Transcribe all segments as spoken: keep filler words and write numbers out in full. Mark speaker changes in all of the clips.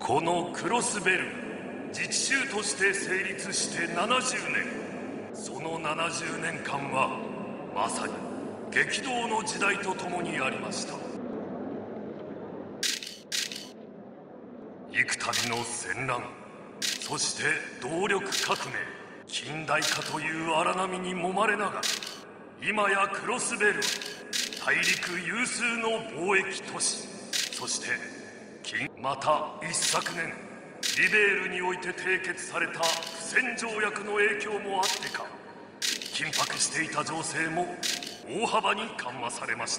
Speaker 1: このクロスベル自治州として成立してななじゅうねん、そのななじゅうねんかんはまさに激動の時代とともにありました。幾度の戦乱、そして動力革命、近代化という荒波に揉まれながら、今やクロスベルは大陸有数の貿易都市、そして近また一昨年リベールにおいて締結された不戦条約の影響もあってか、緊迫していた情勢も大幅に緩和されました。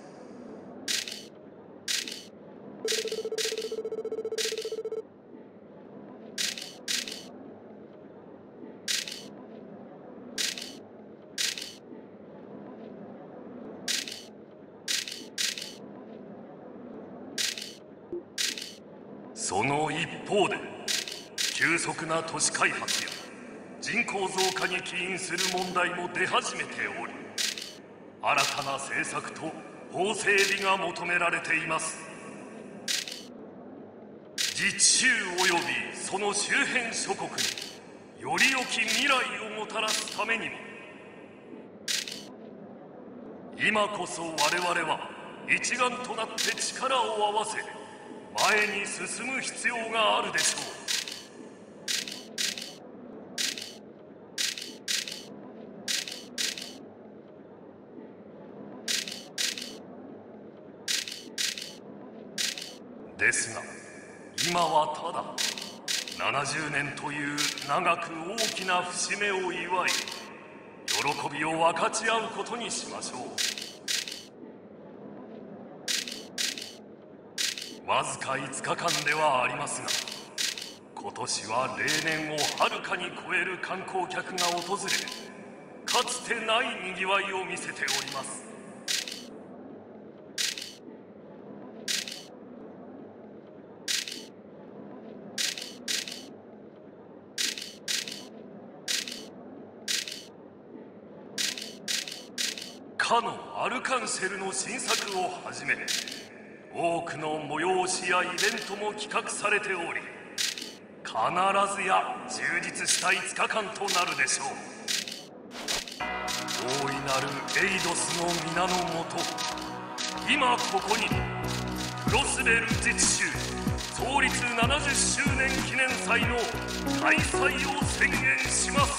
Speaker 1: その一方で、急速な都市開発や人口増加に起因する問題も出始めており、新たな政策と法整備が求められています。自治州及びその周辺諸国により良き未来をもたらすためにも、今こそ我々は一丸となって力を合わせ前に進む必要があるでしょう。ですが、今はただななじゅうねんという長く大きな節目を祝い、喜びを分かち合うことにしましょう。わずかいつかかんではありますが、今年は例年をはるかに超える観光客が訪れ、かつてないにぎわいを見せております。かのアルカンシェルの新作をはじめ、多くの催しやイベントも企画されており、必ずや充実したいつかかんとなるでしょう。大いなるエイドスの皆のもと、今ここにクロスベル自治州創立ななじゅっしゅうねん記念祭の開催を宣言します。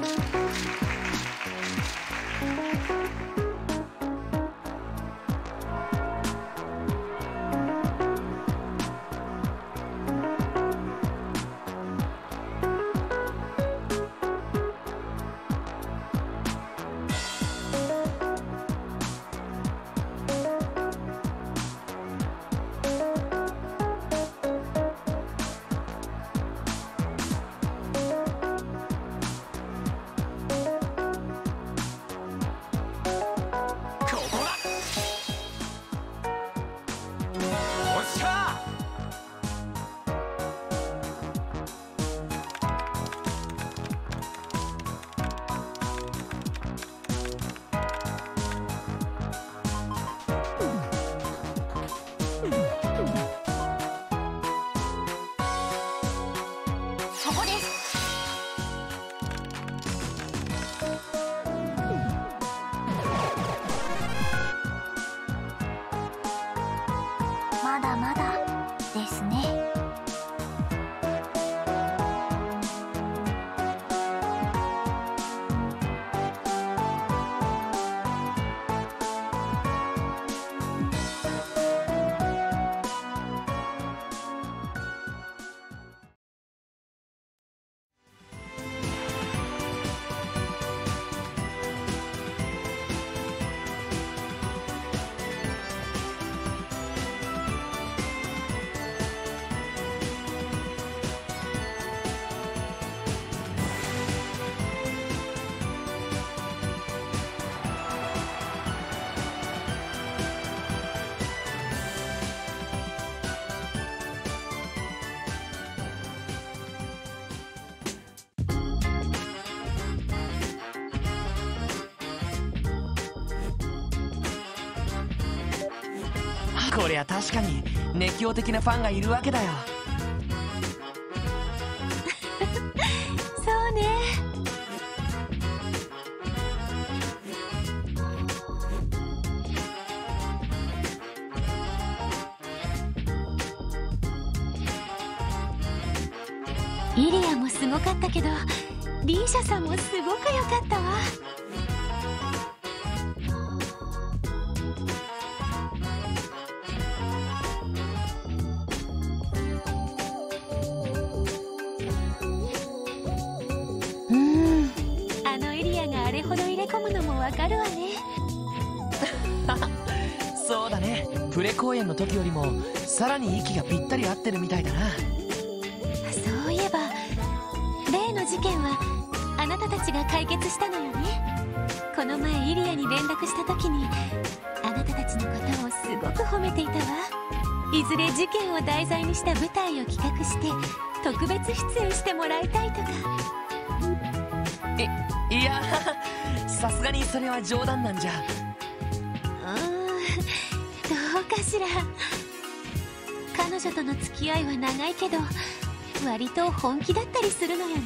Speaker 2: まだまだですね。
Speaker 3: こりゃ確かに熱狂的なファンがいるわけだよ。
Speaker 2: イリアもすごかったけど、リーシャさんもすごく良かったわ。うーん、あのエリアがあれほど入れ込むのもわかるわね。
Speaker 3: そうだね、プレ公演の時よりもさらに息がぴったり合ってるみたいだな。
Speaker 2: そういえば例の事件はあなたたちが解決したのよね。この前イリアに連絡した時にあなたたちのことをすごく褒めていたわ。いずれ事件を題材にした舞台を企画して特別出演してもらいたいとか。
Speaker 3: いいや、さすがにそれは冗談なんじゃ。
Speaker 2: うーん、どうかしら。彼女との付き合いは長いけど割と本気だったりするのよね。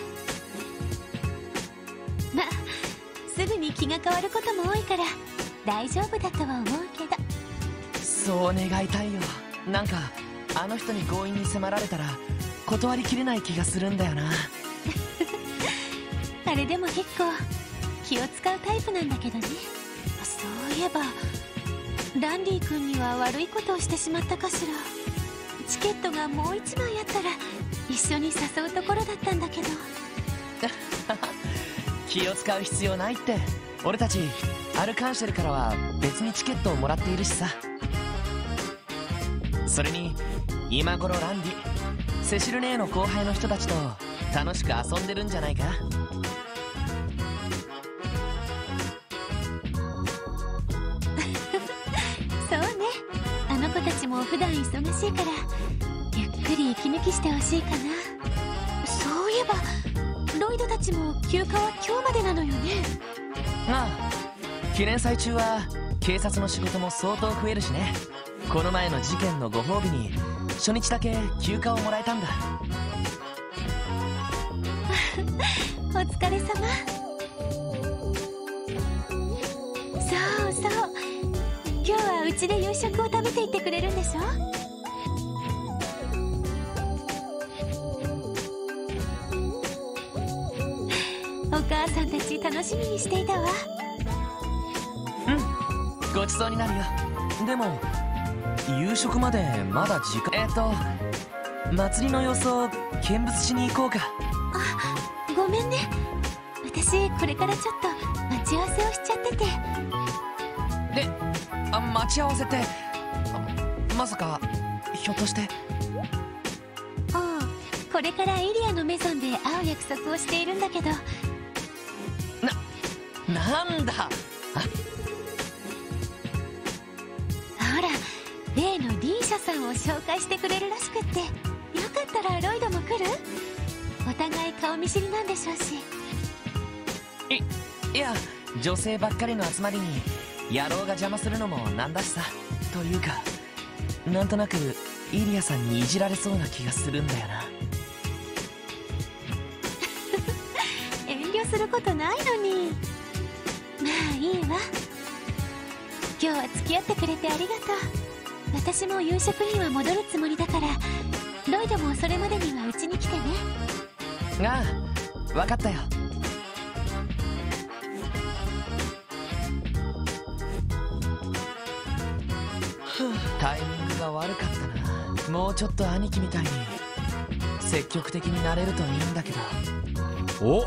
Speaker 2: ま、すぐに気が変わることも多いから大丈夫だとは思うけど。
Speaker 3: そう願いたいよ。なんかあの人に強引に迫られたら断りきれない気がするんだよな。
Speaker 2: あれでも結構気を使うタイプなんだけどね。そういえばランディ君には悪いことをしてしまったかしら。チケットがもう一枚あったら一緒に誘うところだったんだけど。
Speaker 3: 気を使う必要ないって。俺たちアルカンシェルからは別にチケットをもらっているしさ。それに今頃ランディ、セシル姉の後輩の人たちと楽しく遊んでるんじゃないか。
Speaker 2: そうね、あの子たちも普段忙しいからゆっくり息抜きしてほしいかな。そういえばロイドたちも休暇は今日までなのよね。
Speaker 3: ああ、記念祭中は警察の仕事も相当増えるしね。この前の事件のご褒美に初日だけ休暇をもらえたんだ。
Speaker 2: お疲れ様。そうそう、今日はうちで夕食を食べていってくれるんでしょ。お母さんたち楽しみにしていたわ。
Speaker 3: うん、ごちそうになるよ。でも夕食までまだ時間。えっと祭りの様子を見物しに行こうか。
Speaker 2: あ、ごめんね、私これからちょっと待ち合わせをしちゃってて。
Speaker 3: で、あ、待ち合わせってあまさかひょっとして。
Speaker 2: ああ、これからイリアのメゾンで会う約束をしているんだけど。
Speaker 3: な、なんだ。あ、
Speaker 2: ほら、例のリーシャさんを紹介してくれるらしくって、よかったらロイドも来る？お互い顔見知りなんでしょうし。
Speaker 3: い、いや、女性ばっかりの集まりに野郎が邪魔するのもなんだしさ。というか、なんとなくイリアさんにいじられそうな気がするんだよな。
Speaker 2: 遠慮することないのに。まあいいわ。今日は付き合ってくれてありがとう。私も夕食には戻るつもりだからロイドもそれまでにはうちに来てね。
Speaker 3: ああ、分かったよ。タイミングが悪かったな。もうちょっと兄貴みたいに積極的になれるといいんだけど。
Speaker 4: お、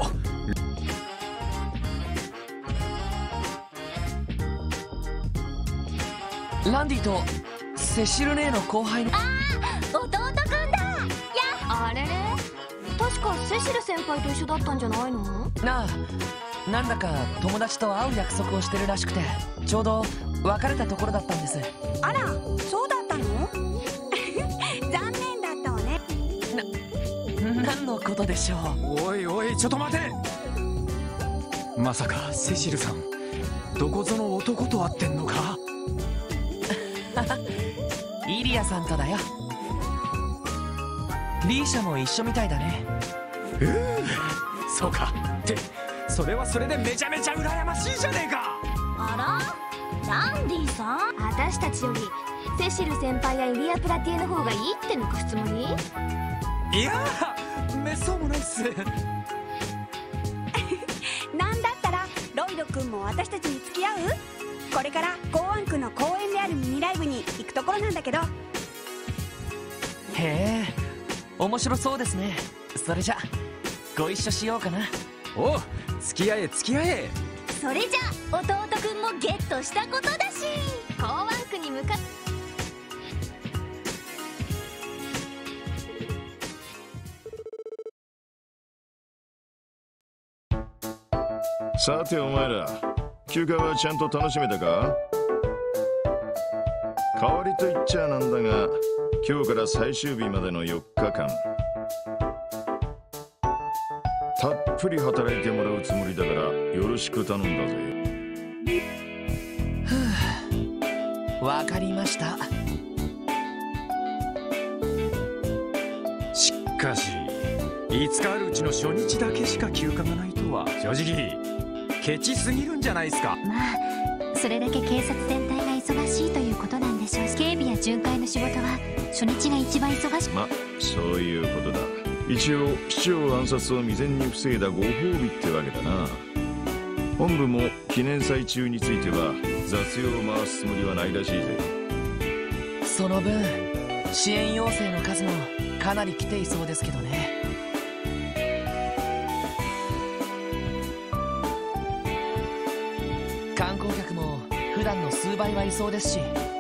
Speaker 3: ランディとセシル姉の後輩の。
Speaker 2: ああ、弟くんだ。やあれれ、確かセシル先輩と一緒だったんじゃないの？
Speaker 3: なあ、なんだか友達と会う約束をしてるらしくて、ちょうど別れたところだったんです。
Speaker 5: あら、そうだったの？残念だったわね。
Speaker 3: な、何のことでしょう。
Speaker 4: おいおい、ちょっと待て。まさかセシルさん、どこぞの男と会ってんのか？
Speaker 3: イリアさんとだよ。リーシャも一緒みたいだね。
Speaker 4: うー、そうか。ってそれはそれでめちゃめちゃ羨ましいじゃねえか。
Speaker 5: あら、ランディさん、私たちよりセシル先輩やイリア・プラティエの方がいいってのかつもり？
Speaker 4: いやー、めっそうもないっす。
Speaker 5: なんだったらロイド君も私たちに付き合う？これから公安区の公園であるミニライブに行くところなんだけど。
Speaker 3: へえ、面白そうですね。それじゃご一緒しようかな。
Speaker 4: おう、付き合え付き合え。
Speaker 2: それじゃ弟くんもゲットしたことだし、公安区に向かっ
Speaker 6: さてお前ら、休暇はちゃんと楽しめたか？代わりと言っちゃなんだが、今日から最終日までのよっかかん、たっぷり働いてもらうつもりだからよろしく頼んだぜ。
Speaker 3: わかりました。
Speaker 4: しかしいつかあるうちの初日だけしか休暇がないとは正直ケチすぎるんじゃないですか。
Speaker 2: まあそれだけ警察全体が忙しいということなんでしょう。警備や巡回の仕事は初日が一番忙しい。
Speaker 6: ま、そういうことだ。一応市長暗殺を未然に防いだご褒美ってわけだな。本部も記念祭中については雑用を回すつもりはないらしいぜ。
Speaker 3: その分支援要請の数もかなり来ていそうですけどね。観光客も普段の数倍はいそうですし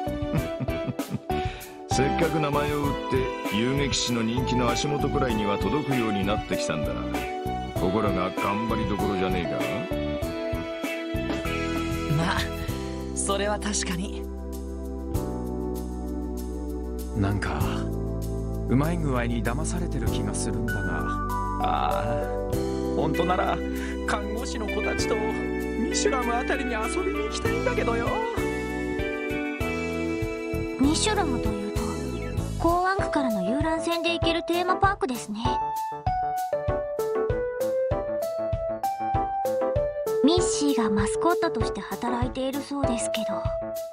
Speaker 6: せっかく名前を売って遊撃士の人気の足元くらいには届くようになってきたんだ。ここらが頑張りどころじゃねえか。
Speaker 3: まあそれは確かに。
Speaker 4: なんかうまい具合に騙されてる気がするんだが、ああ本当なら看護師の子たちとミシュラムあたりに遊びに行きたいんだけどよ。
Speaker 2: ミシュラムというと公安区からの遊覧船で行けるテーマパークですね。ミッシーがマスコットとして働いているそうですけど。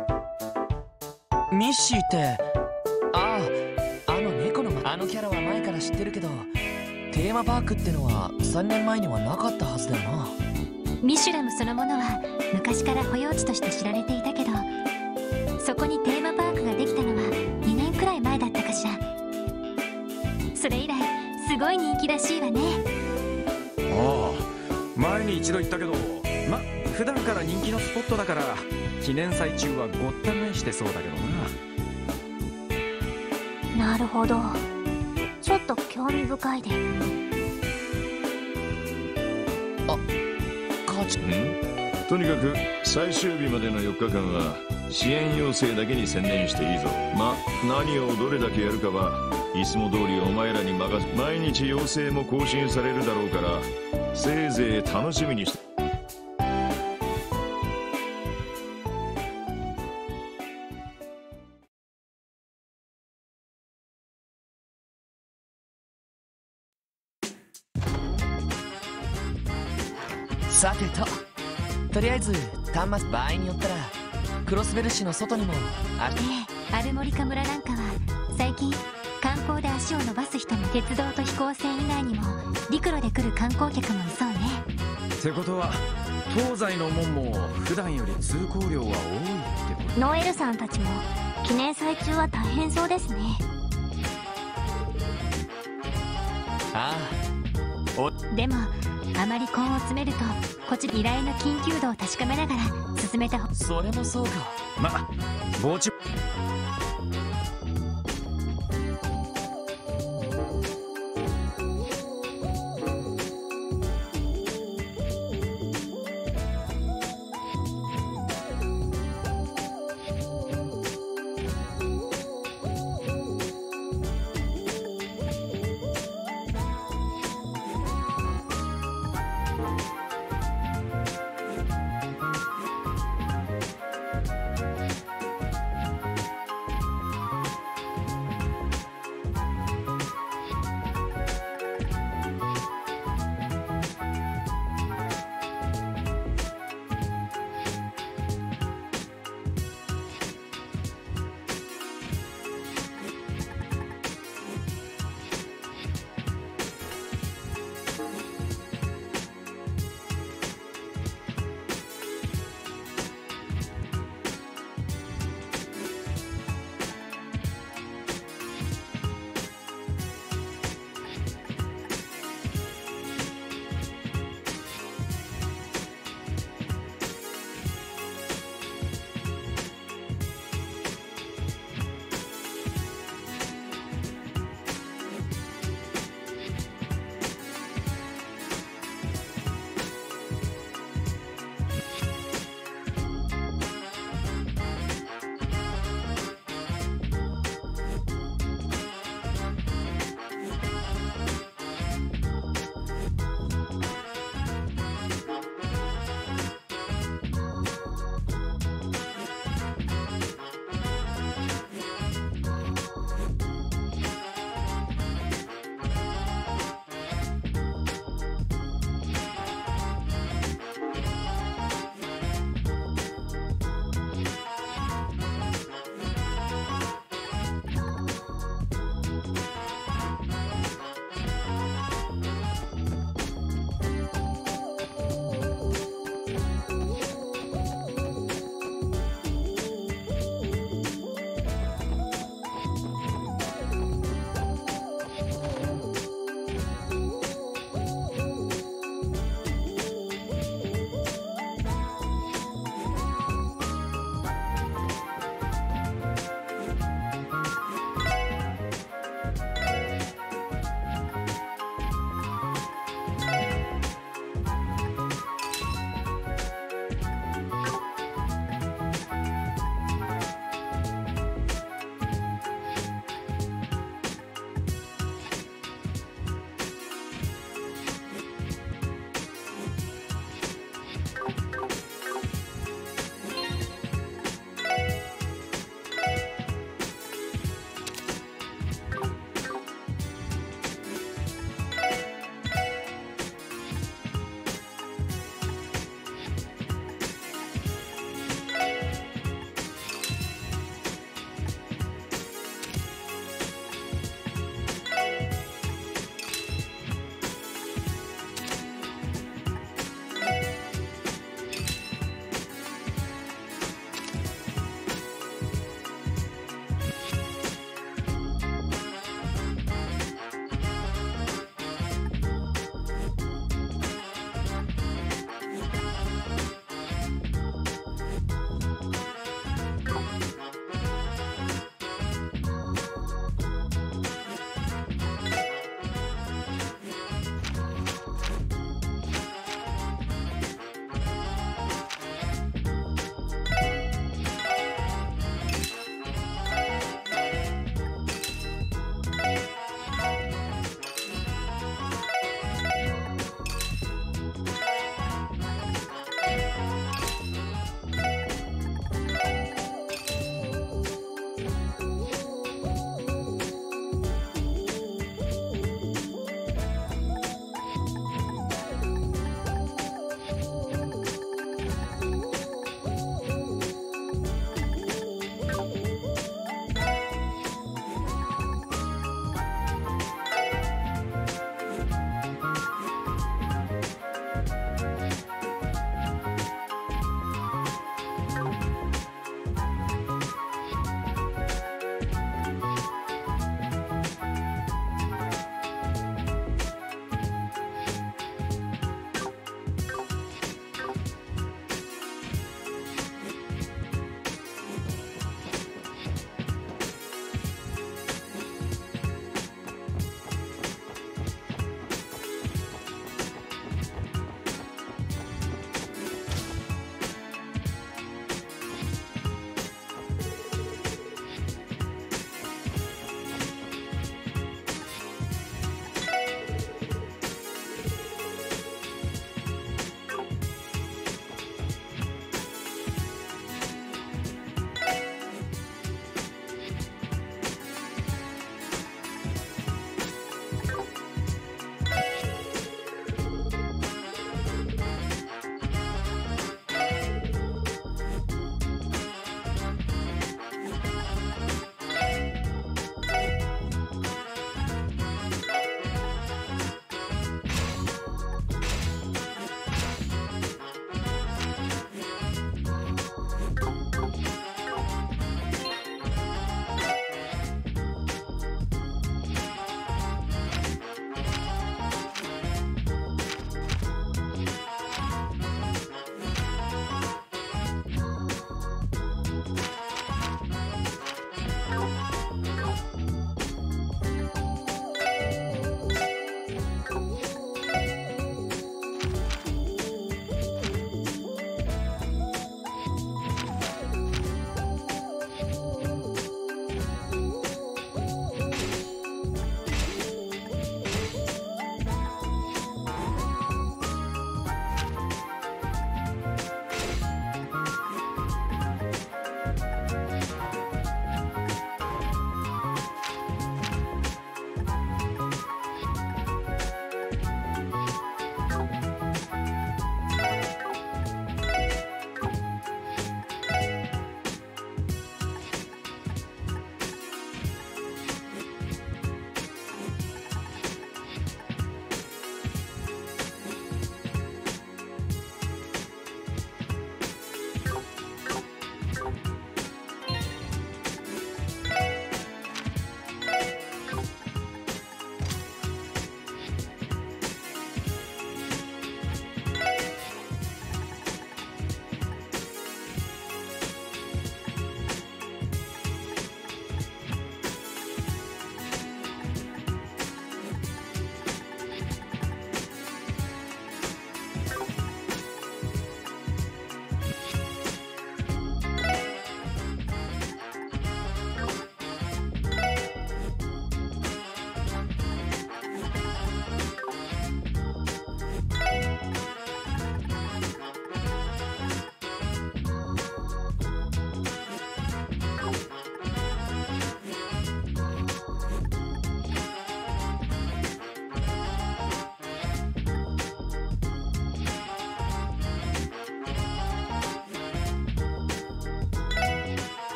Speaker 3: ミッシーって、ああ、あの猫の、あのキャラは前から知ってるけど、テーマパークってのはさんねんまえにはなかったはずだよな。
Speaker 2: ミシュラムそのものは昔から保養地として知られていたけど、そこにテーマパークができたのはにねんくらい前だったかしら。それ以来すごい人気らしいわね。
Speaker 4: ああ、前に一度行ったけど、ま、普段から人気のスポットだから記念祭中はごった返してそうだけどな。
Speaker 2: なるほど、ちょっと興味深いで。
Speaker 3: あ、母ちゃん。
Speaker 6: ん？とにかく最終日までのよっかかんは支援要請だけに専念していいぞ。ま、何をどれだけやるかはいつも通りお前らに任せ、毎日要請も更新されるだろうから、せいぜい楽しみにして。
Speaker 3: さてと、とりあえず端末、場合によったらクロスベル市の外にもある。
Speaker 2: ええ、アルモリカ村なんかは最近観光で足を伸ばす人も鉄道と飛行船以外にも陸路で来る観光客もいそうね。
Speaker 4: ってことは東西の門も普段より通行量は多いってこと。
Speaker 2: ノエルさんたちも記念祭中は大変そうですね。
Speaker 3: ああ、お
Speaker 2: でもあまり根を詰めるとこちら依頼の緊急度を確かめながら進めた方。
Speaker 3: それもそうか。
Speaker 4: ま、ぼち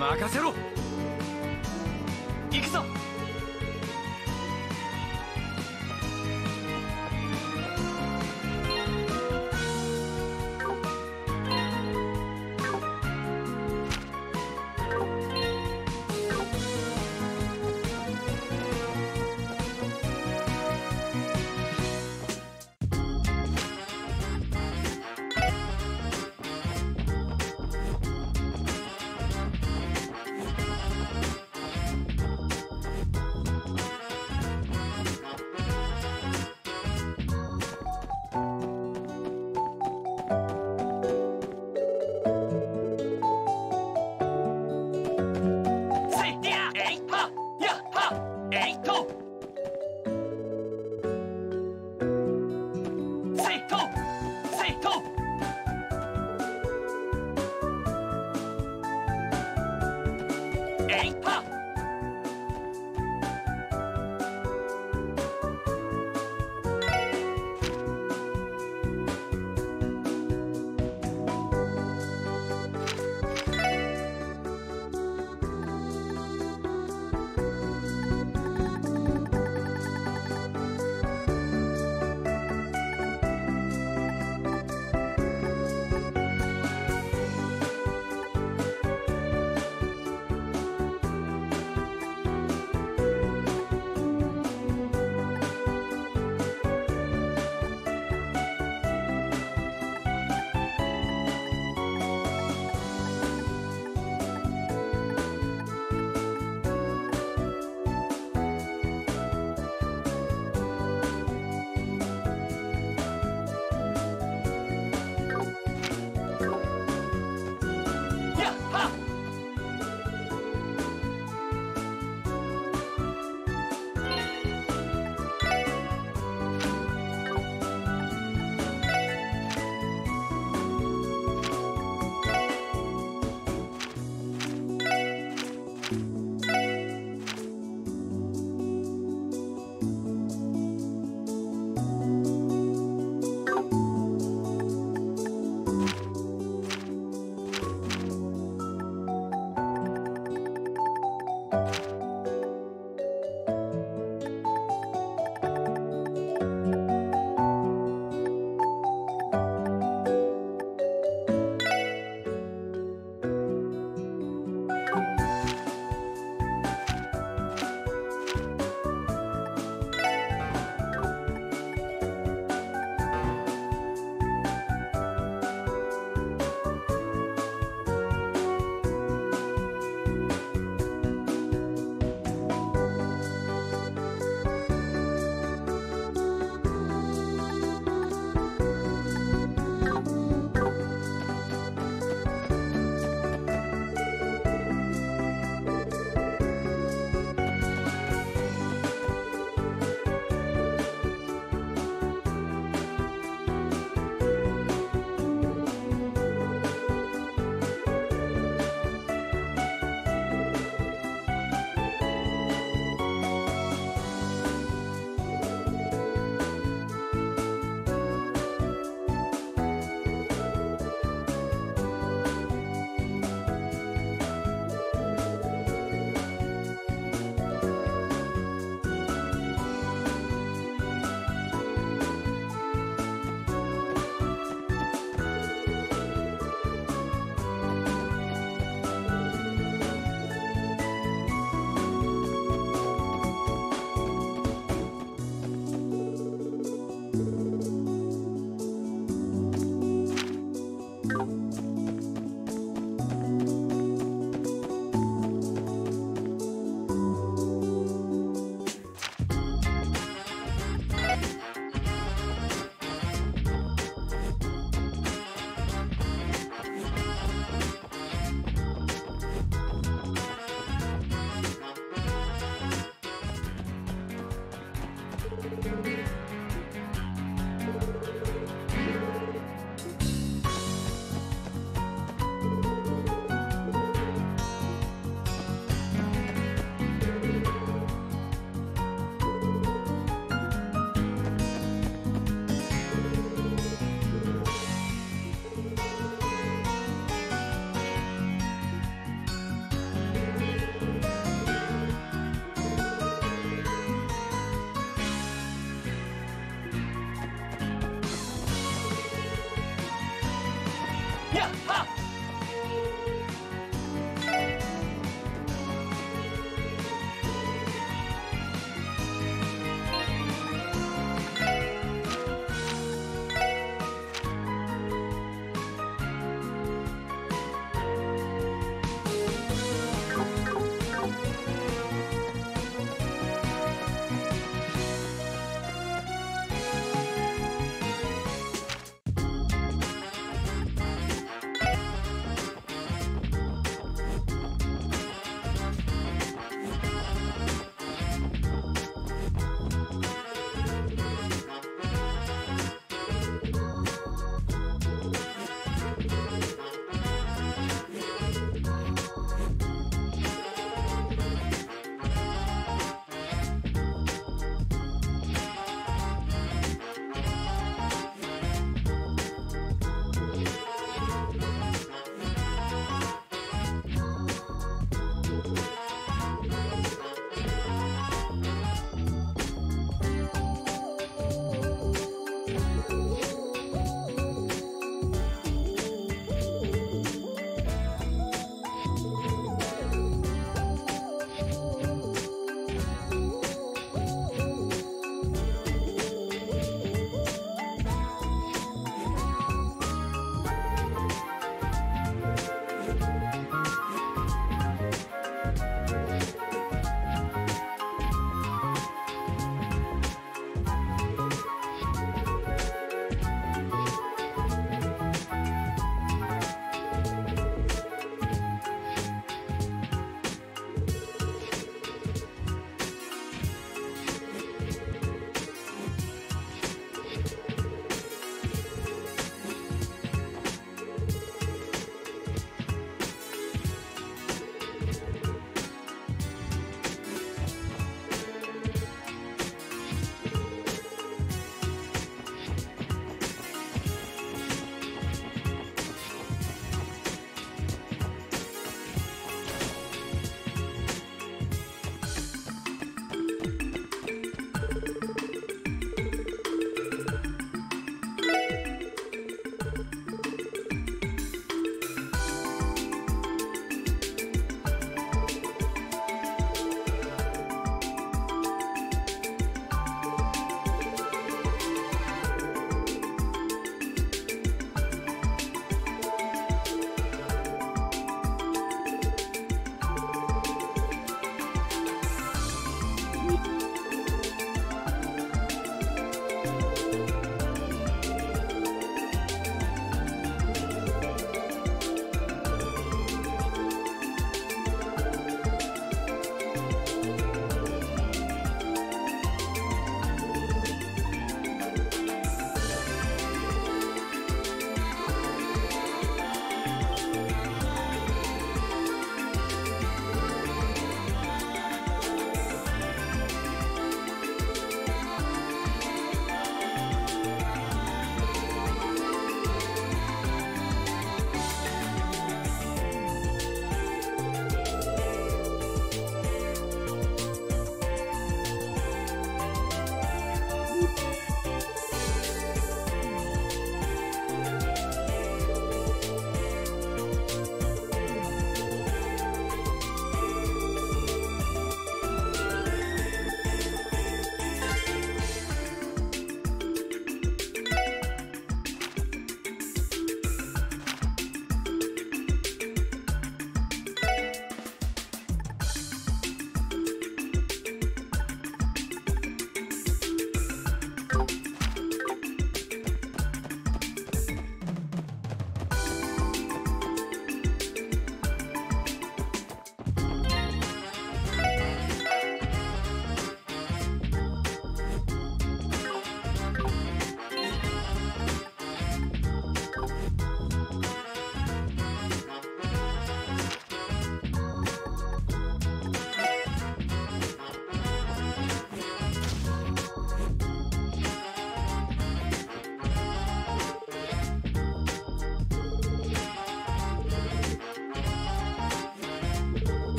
Speaker 4: 任せろ。
Speaker 3: 行くぞ。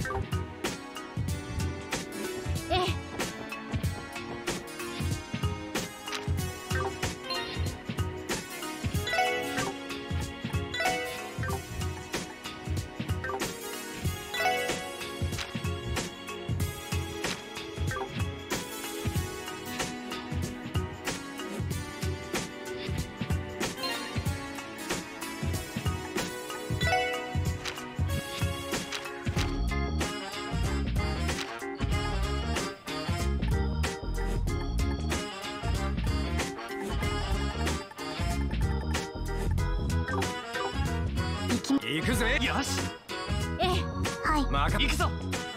Speaker 2: ええ。
Speaker 4: 行くぜ。よし。
Speaker 2: ええ。はい。
Speaker 4: まか行くぞ。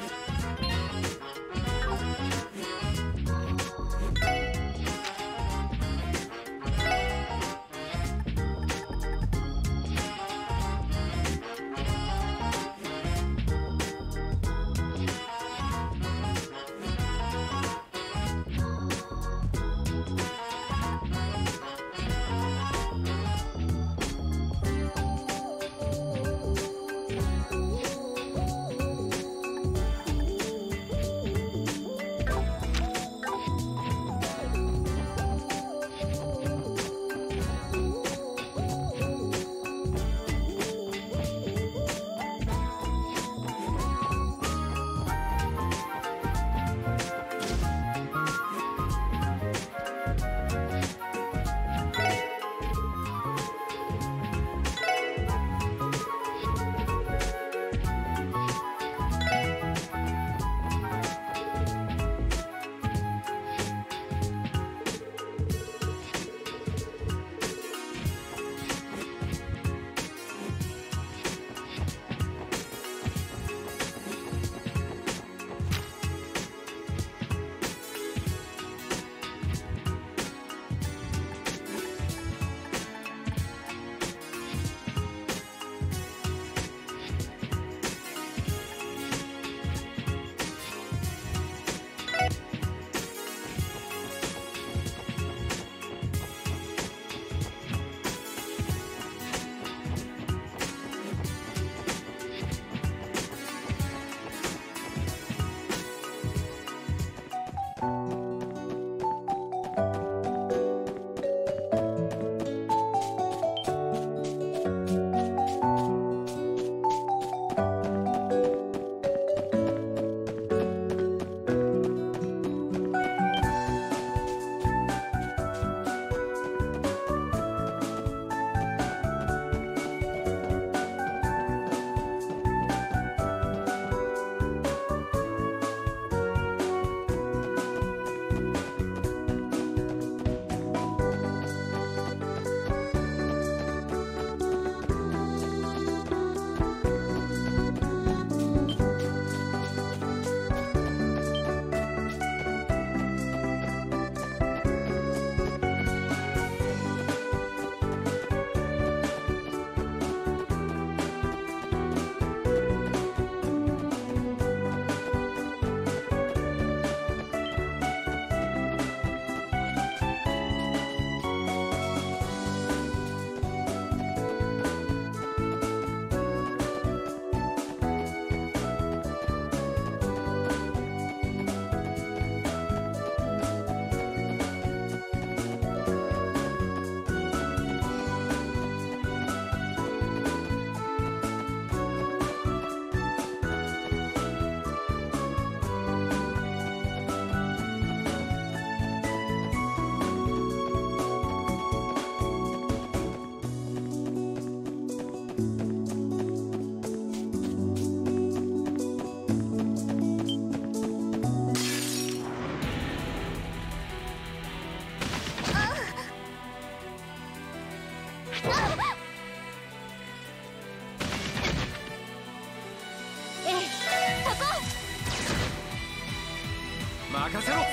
Speaker 4: 任せろ。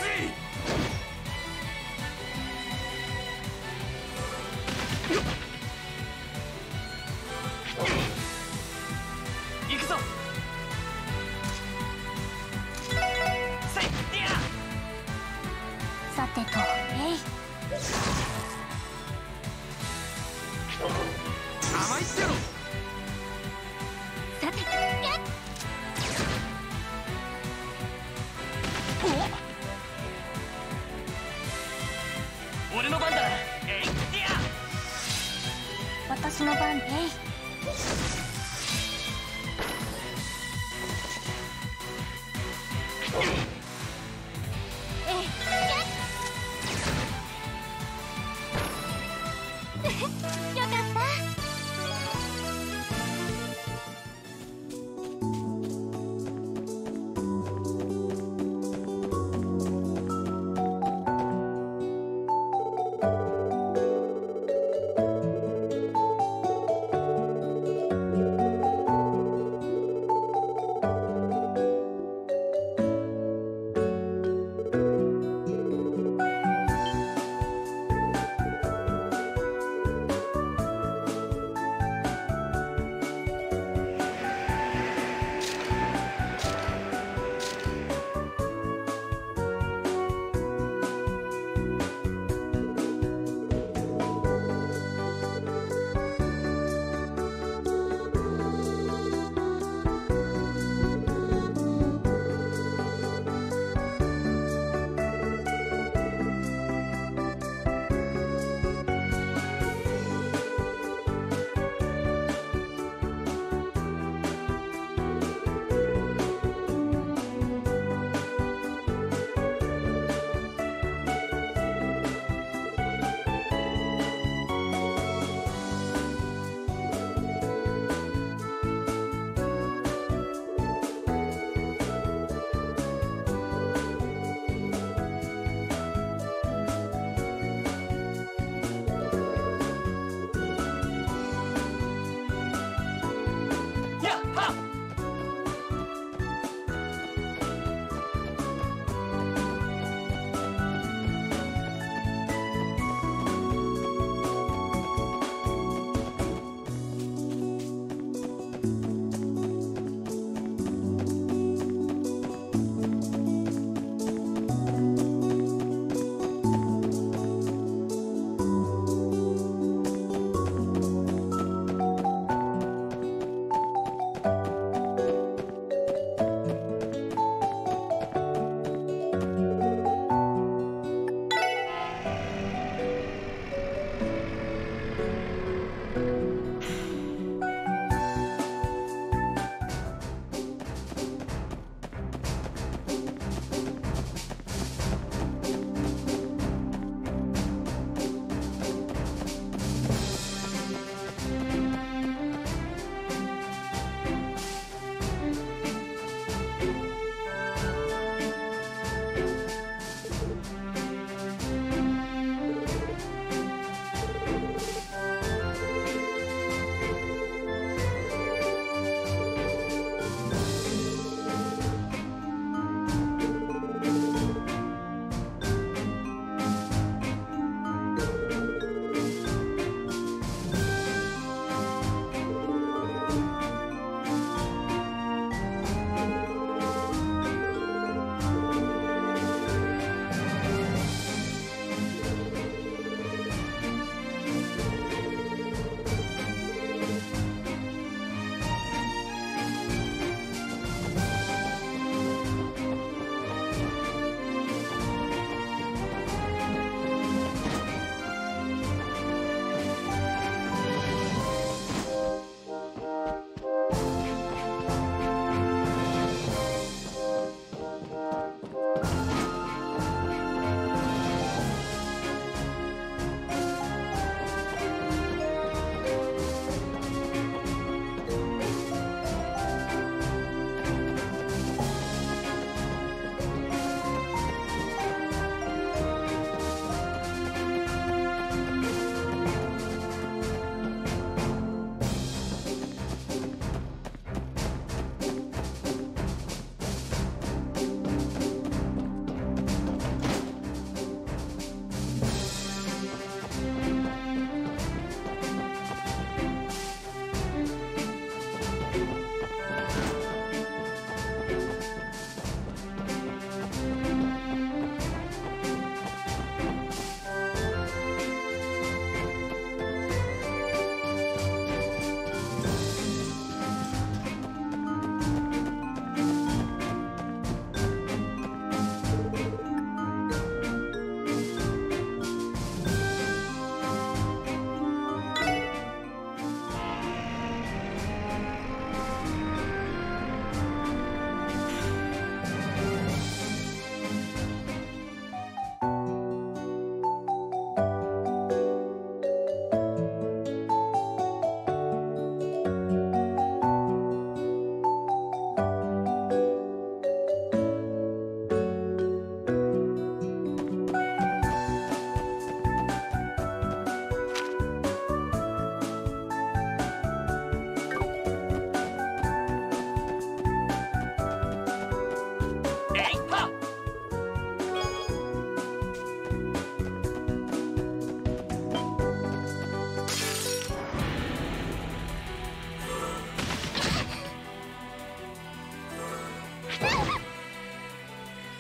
Speaker 4: 行くぞ。さいや
Speaker 2: さてと、えい。
Speaker 4: 甘いってろ。
Speaker 2: さて、やっ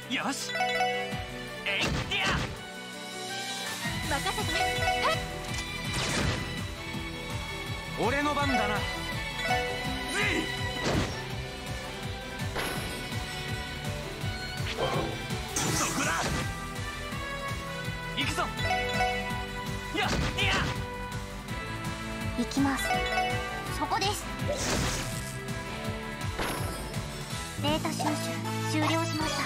Speaker 3: よし、えいってや、
Speaker 2: 任せて。はい。
Speaker 3: 俺の番だな。そこだ、行くぞ。やっいや、
Speaker 2: 行きます。そこです。データ収集終了しました。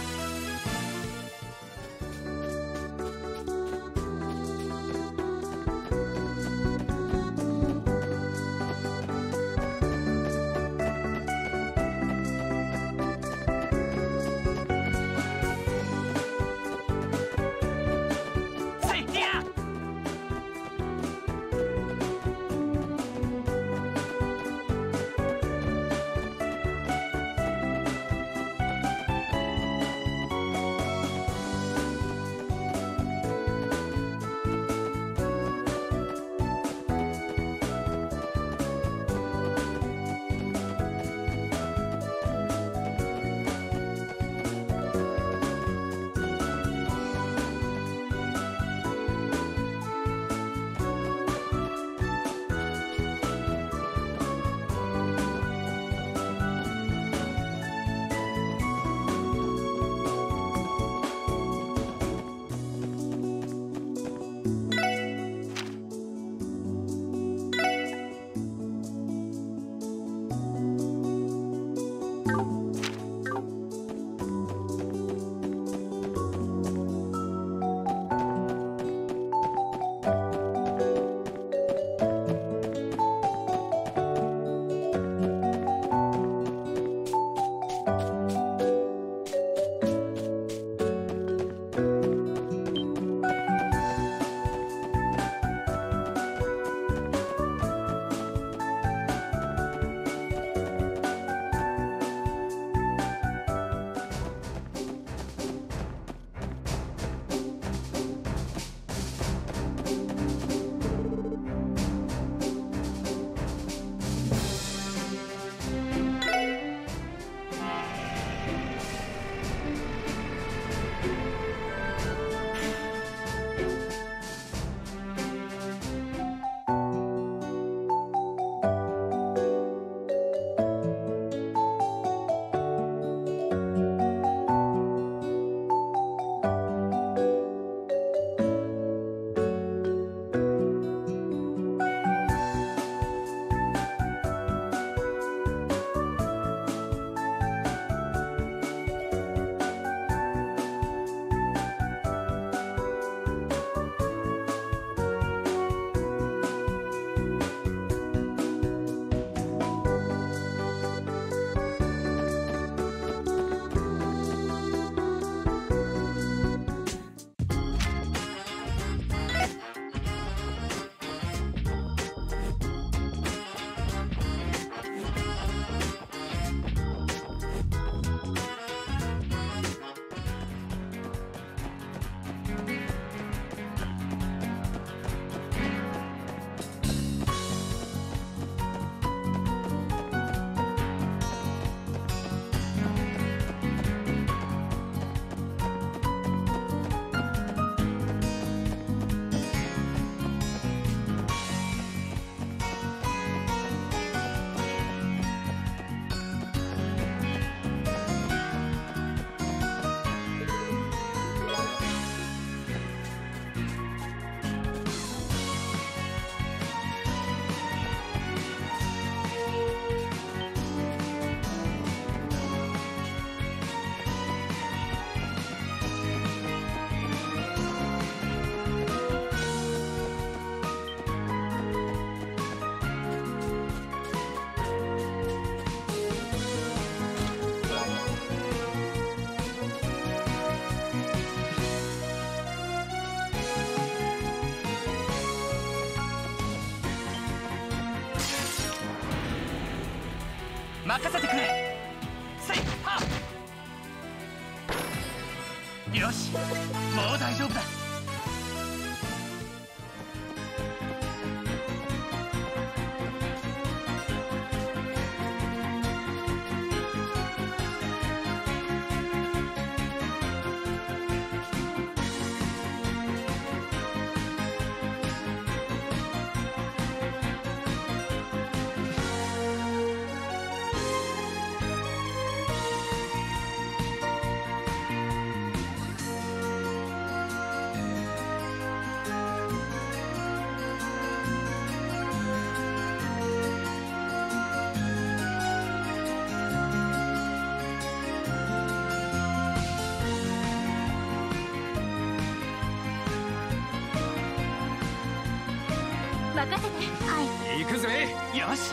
Speaker 3: 任せてくれ。せいはっ、よし、もう大丈夫だ。
Speaker 2: 任せて。はい。
Speaker 4: 行くぜ。よし。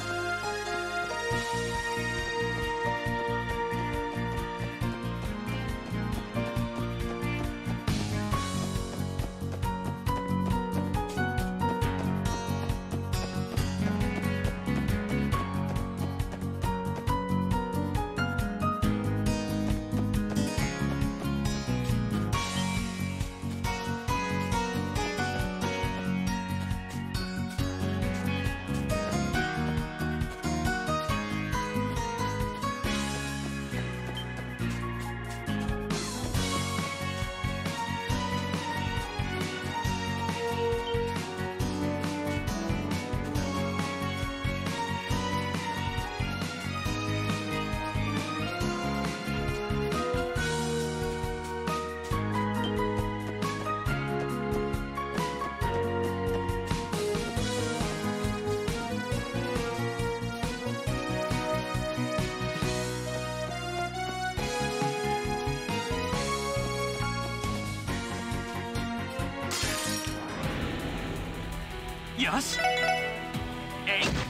Speaker 4: よし。えいっ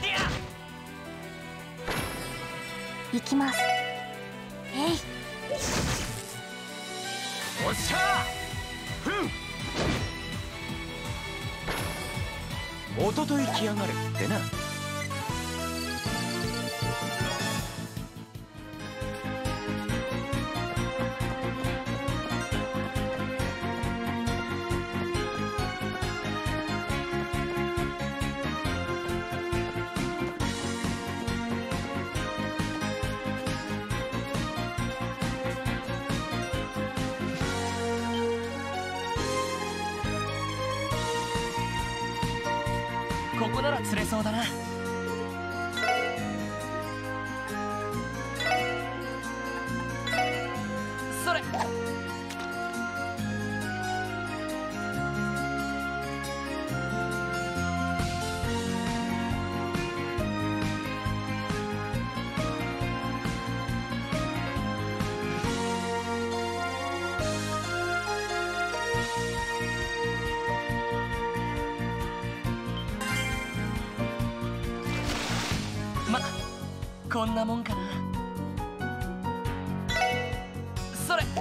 Speaker 2: 行きます。えい。
Speaker 4: おっしゃー。ふん。おととい来やがれってな。ここなら釣れそうだな。それ。ま、こんなもんかな。それ。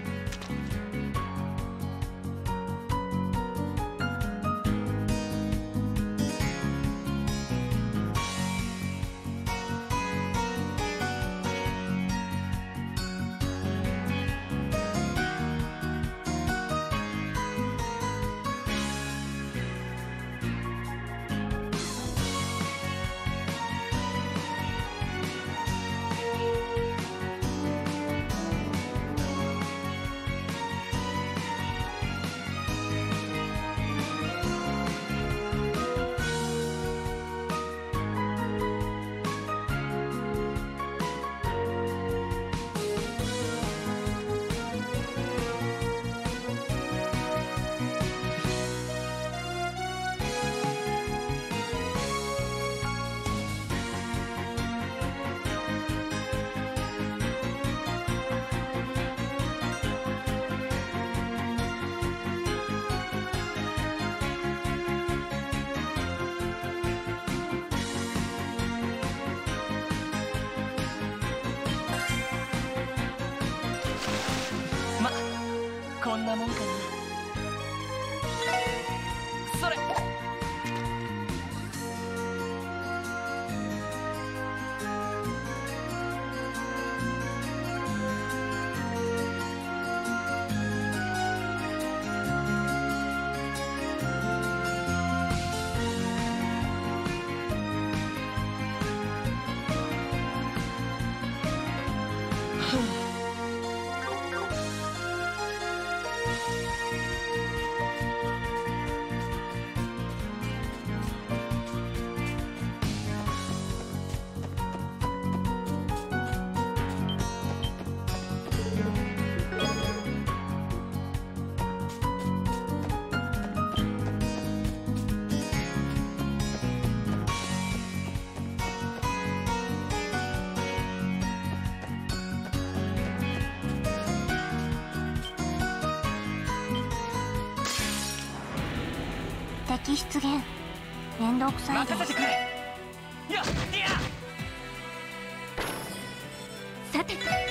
Speaker 4: ま、こんなもんかな。それ。
Speaker 2: 敵出現。 面倒くさいです。
Speaker 3: 任せてくれ。いやいや。
Speaker 2: さてと、は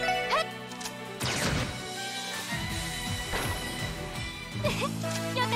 Speaker 2: っよかった。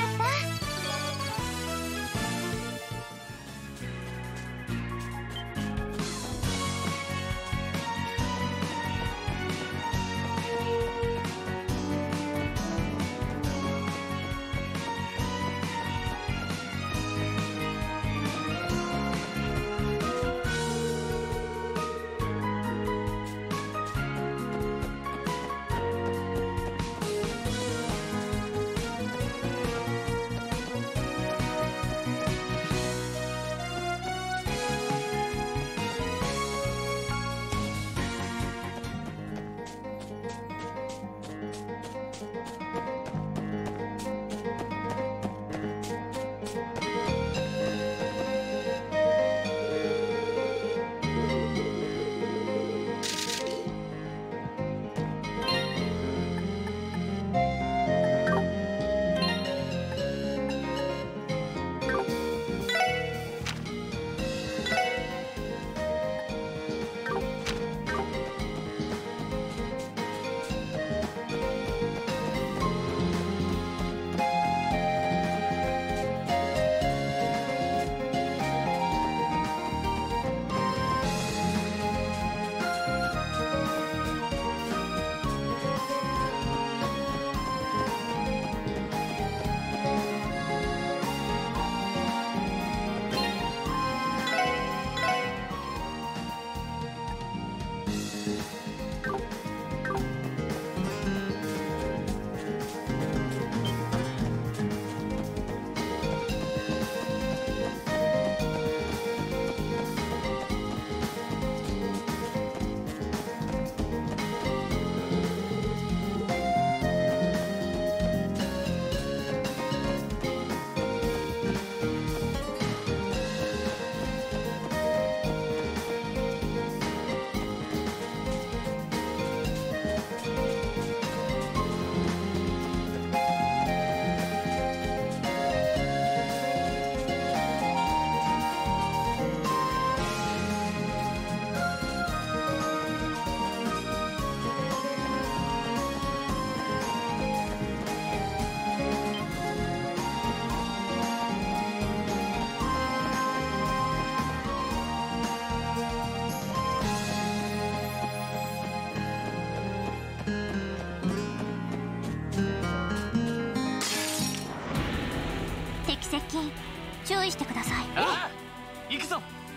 Speaker 2: 接近注意してください。
Speaker 3: ああ、行くぞ。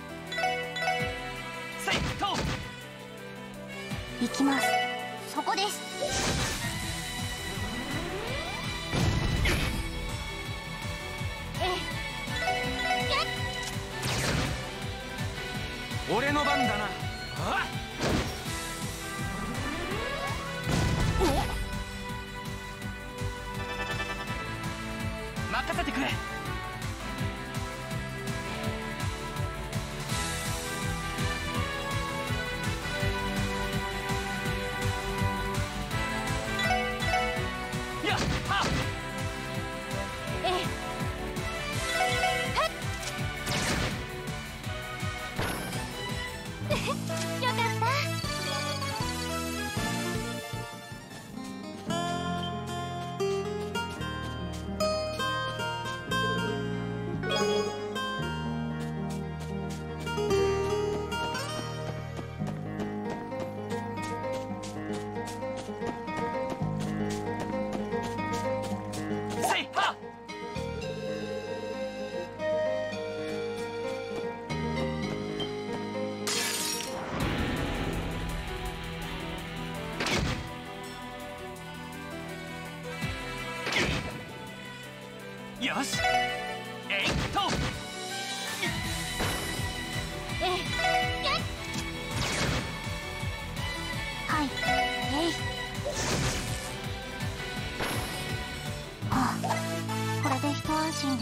Speaker 3: せいと
Speaker 2: 行きます。そこです。
Speaker 3: 俺の番だな。あ任せてくれ。よし、えいっと。
Speaker 2: えい、はい、えい。はあ、これで一安心です。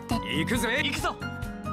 Speaker 5: って
Speaker 4: 行くぜ。
Speaker 3: 行くぞ。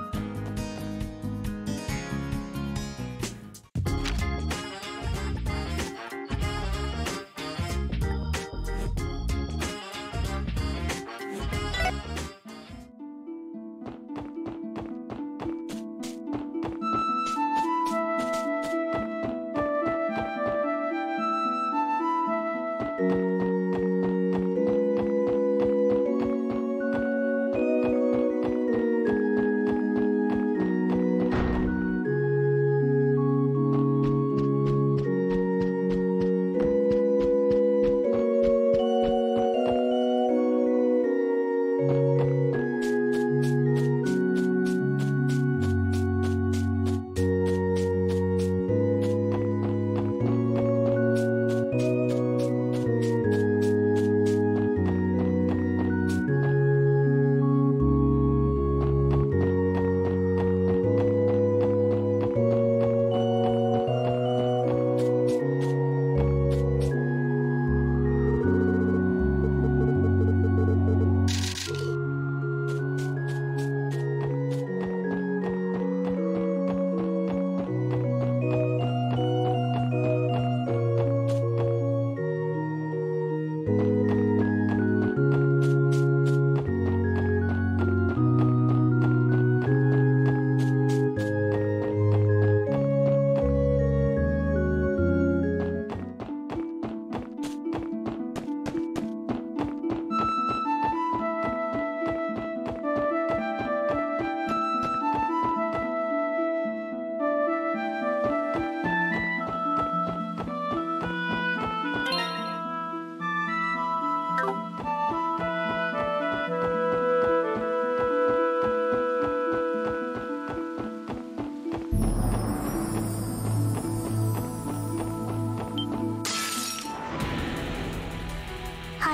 Speaker 5: はい。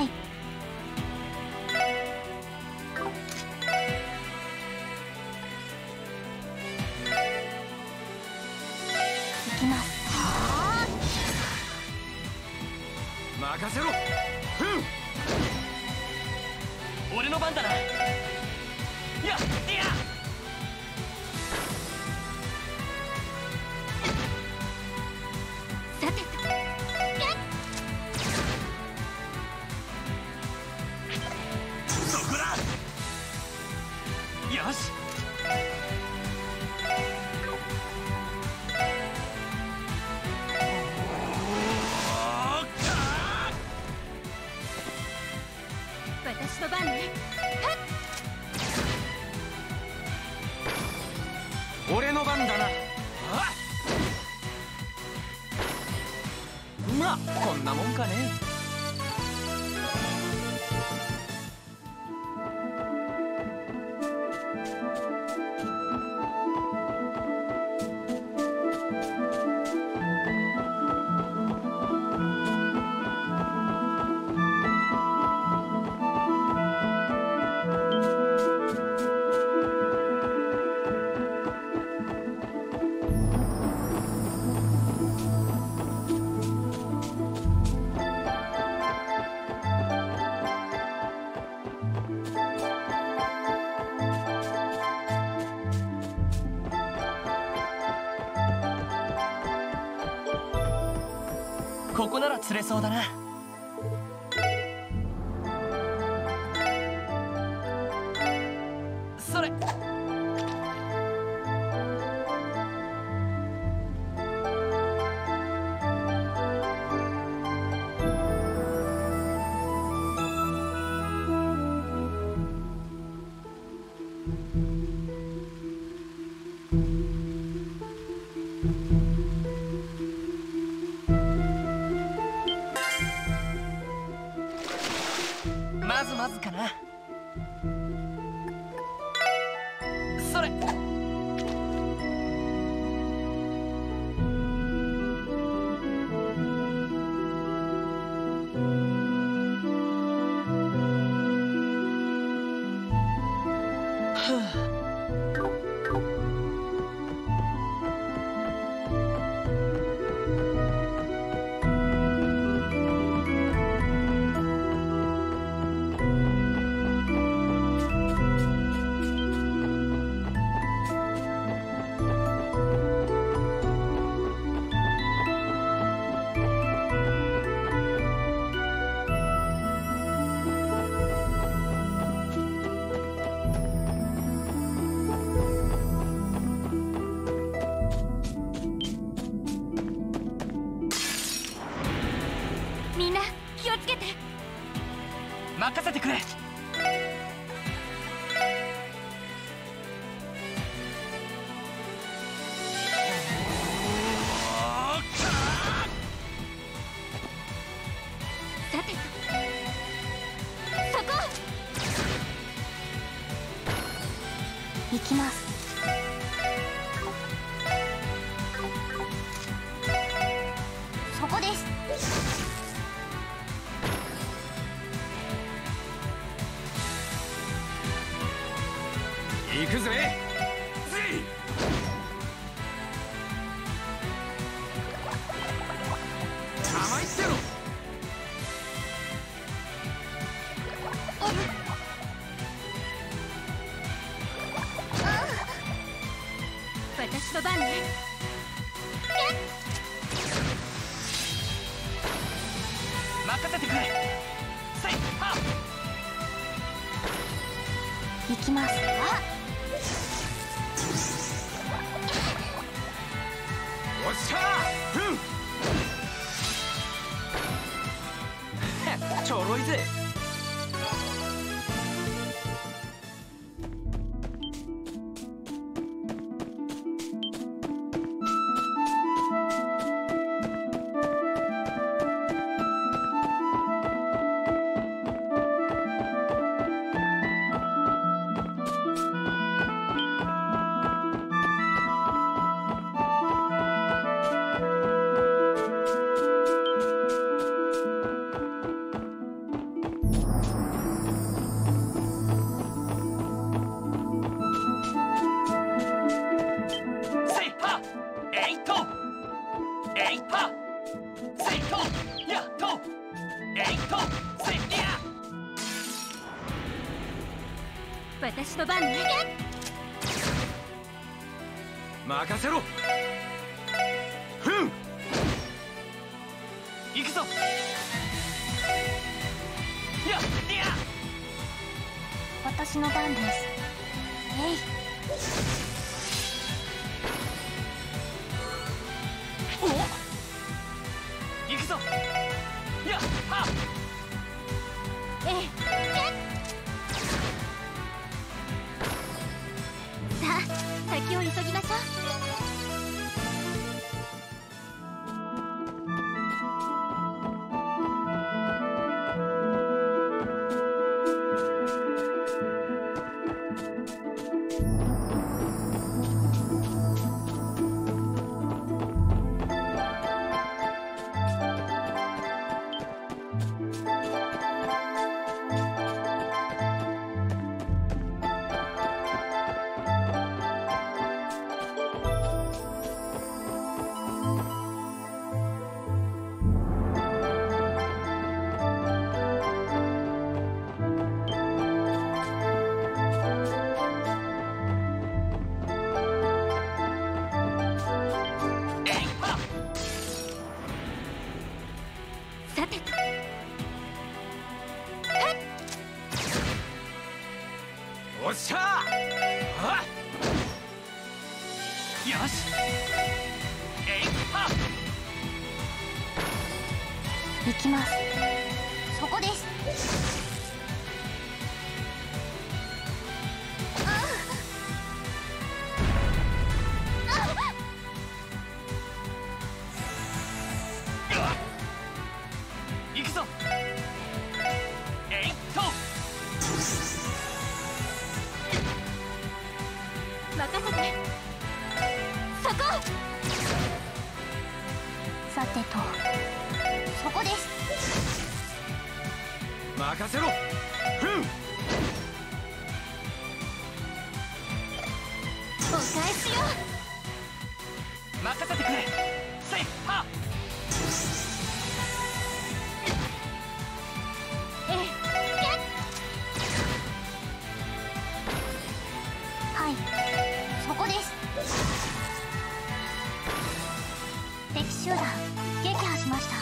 Speaker 5: 行きます。
Speaker 4: 任せろ。
Speaker 3: 俺の番だな。やっいや
Speaker 2: さてと
Speaker 3: そこだ。よし。
Speaker 2: 私の番ね。
Speaker 4: 俺の番だな。まあこんなもんかね。
Speaker 3: ここなら釣れそうだな。それ。まずまずかな。それ。 任せてくれ。
Speaker 2: さてとそこ行きます。そこです。
Speaker 4: 行くぜ。甘いってろ。
Speaker 2: 私の番ね。
Speaker 3: 任せてくれ。せいは
Speaker 2: 行きます。
Speaker 4: おっしゃー。
Speaker 3: っちょろいぜ。
Speaker 2: 私の番ね。
Speaker 4: 任せろ。ふん。
Speaker 3: 行くぞ。やっいや。
Speaker 2: 私の番です。えい。
Speaker 3: お行くぞ。やっは
Speaker 2: えい。さあ先を急ぎましょう。さてと
Speaker 4: おっしゃー。あ
Speaker 3: よし。えいは
Speaker 2: 行きます。そこです。
Speaker 3: 行くぞ。えいっと
Speaker 2: 任せて。そこ。さてとそこです。
Speaker 4: 任せろ。ふん。
Speaker 2: お返しよ。
Speaker 3: 任せてくれ。せいは
Speaker 2: えい。はい、そこです。敵集団撃破しました。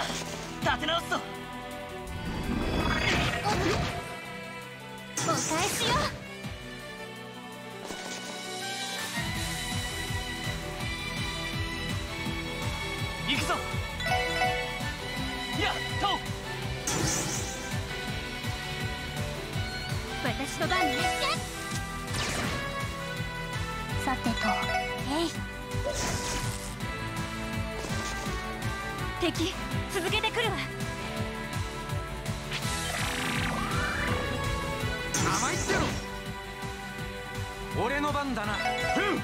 Speaker 3: 立て直すぞ。
Speaker 2: お返しよ。
Speaker 3: 行くぞ。やっと
Speaker 2: 私の番ね。さてと、えい。敵続けてくるわ。
Speaker 4: 甘いってろ。俺の番だな。ふん。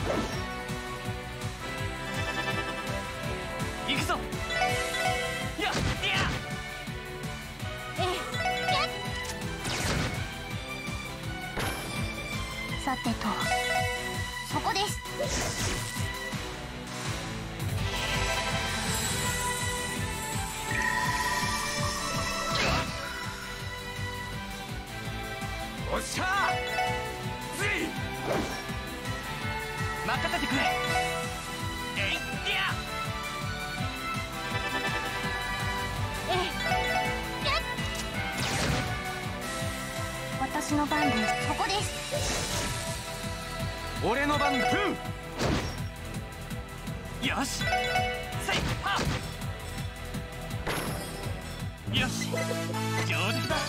Speaker 3: 行くぞ。やっや
Speaker 2: えい。さてと、そこです。
Speaker 4: おっしゃー。ぜい。
Speaker 3: 任せてくれ。えいや
Speaker 2: えい。私の番です。そこです。
Speaker 4: 俺の番だ。ふん。
Speaker 3: よし。せいはっ。よし。上出来だ。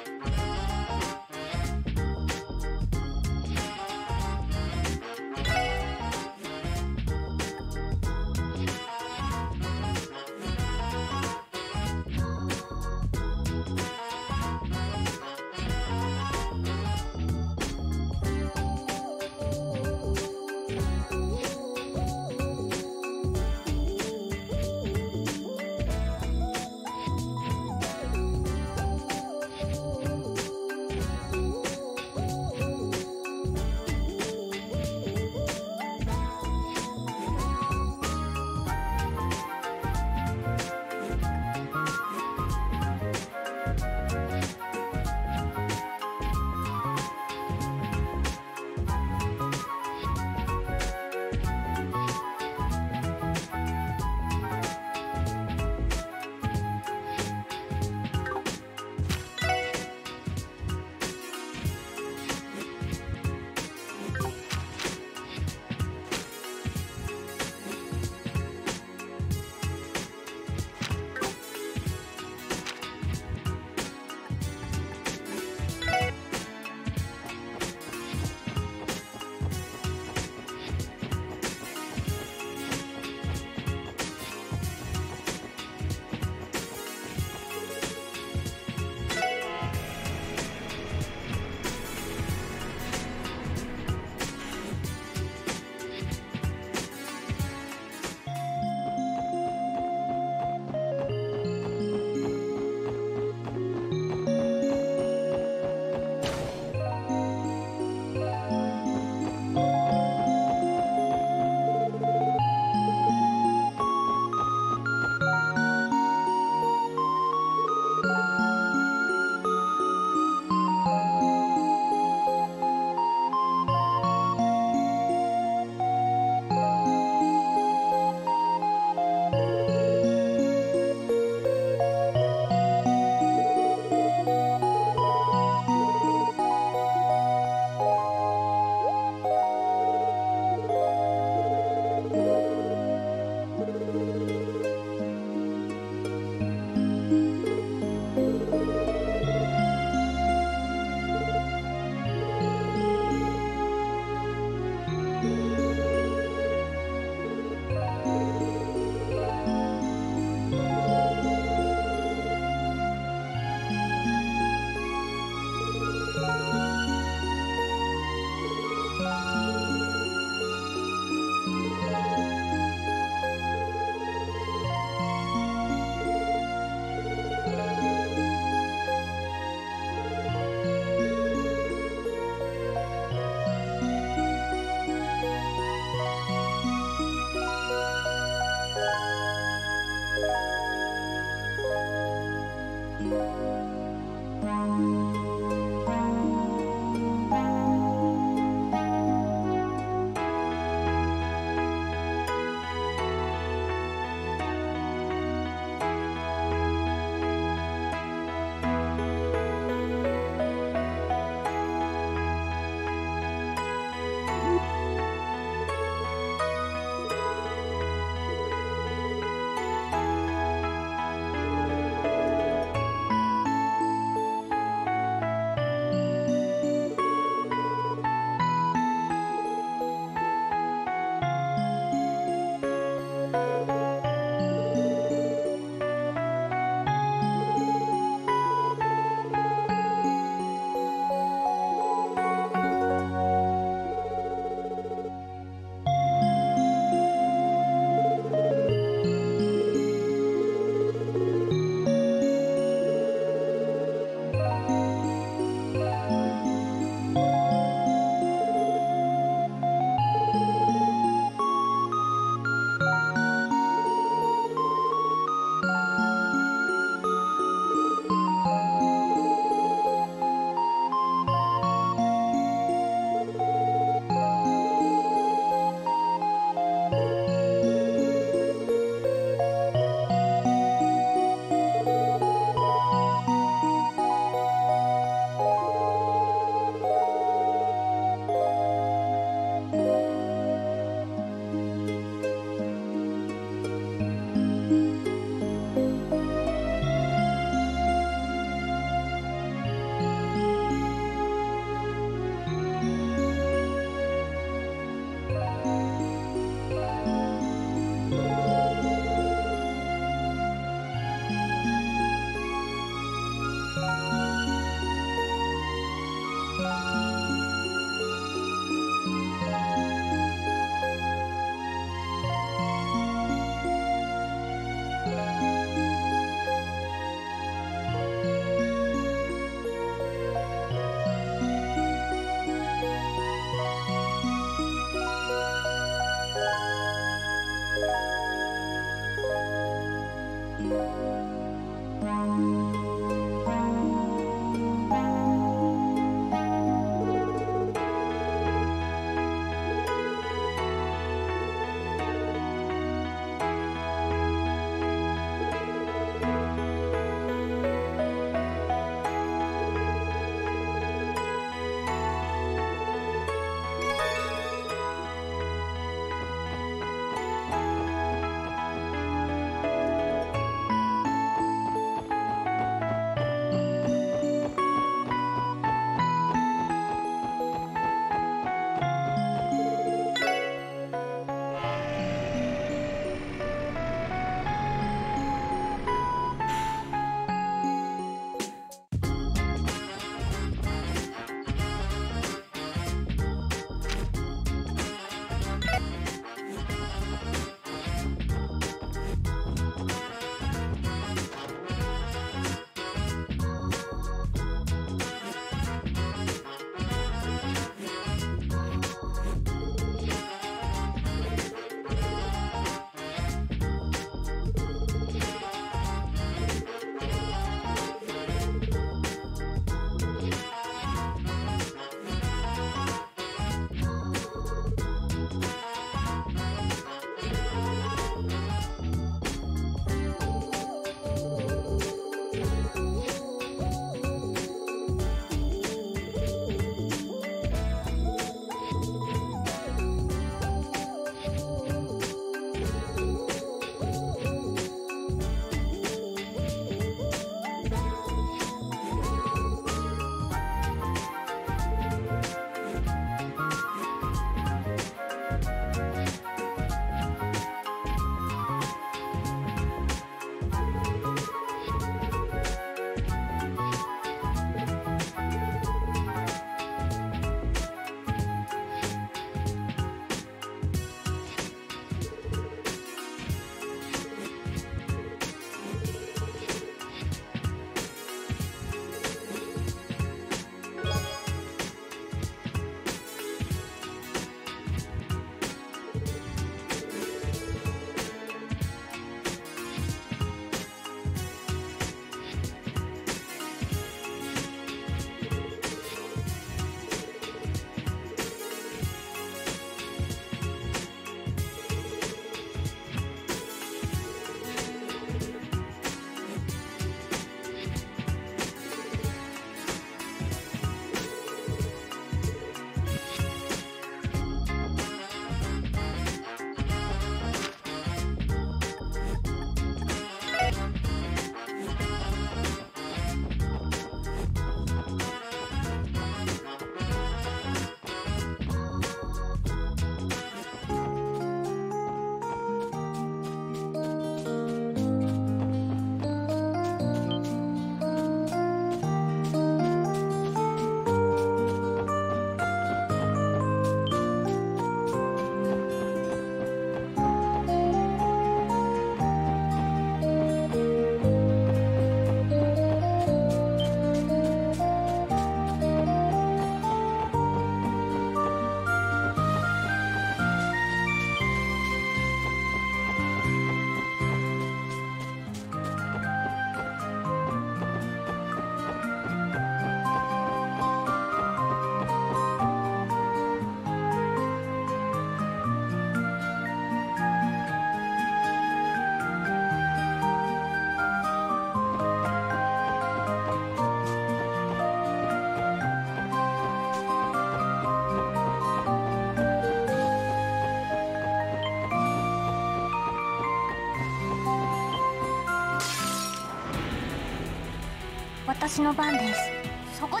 Speaker 7: 私の番です。そこです。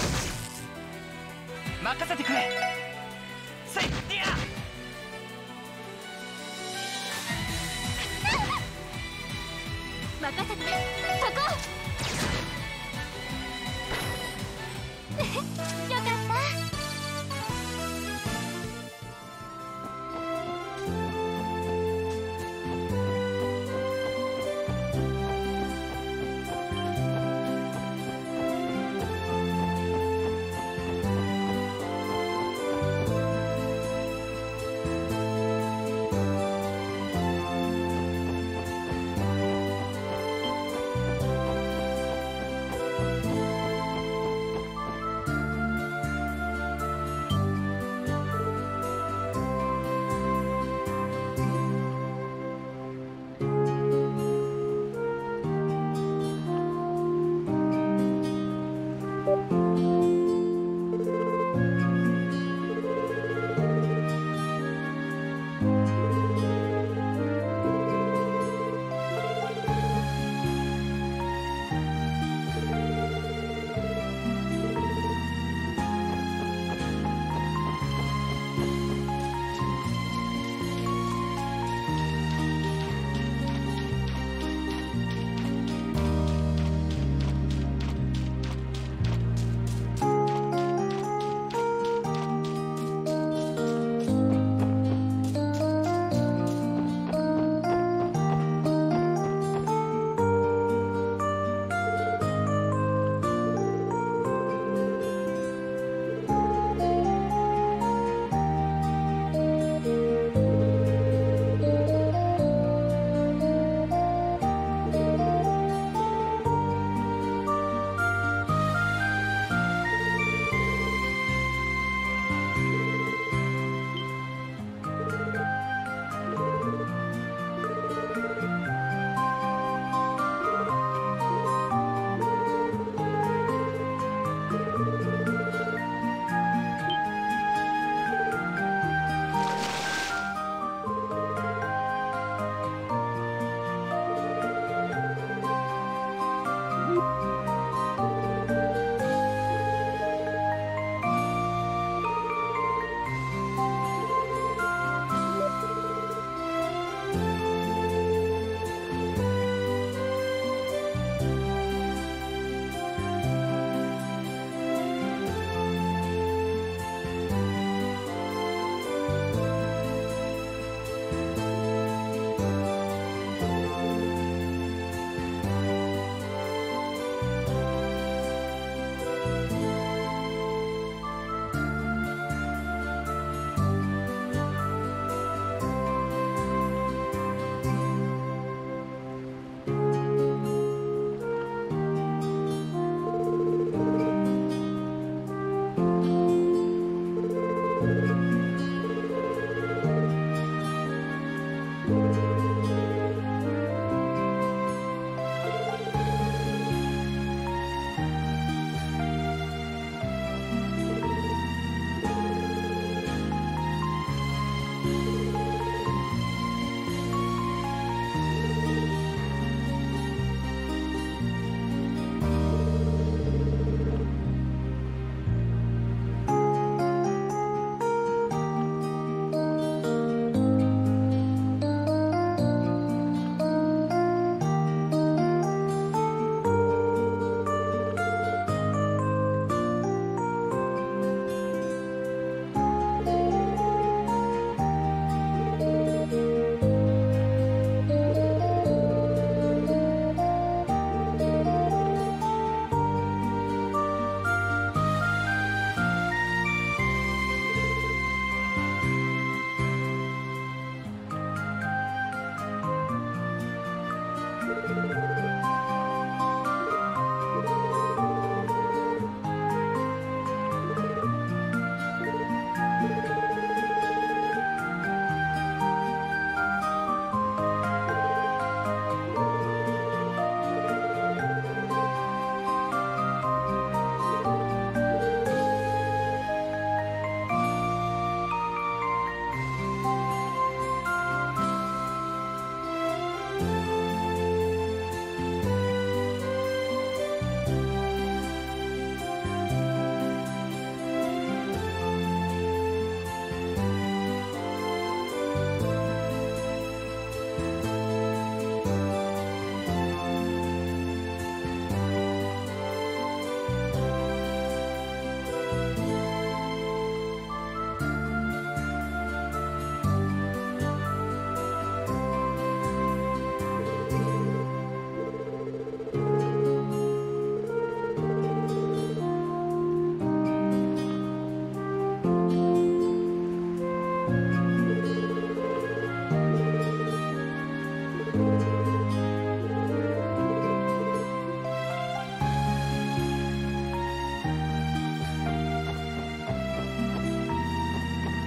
Speaker 3: 任せてくれ。せいや
Speaker 2: 任せて、そこよかった。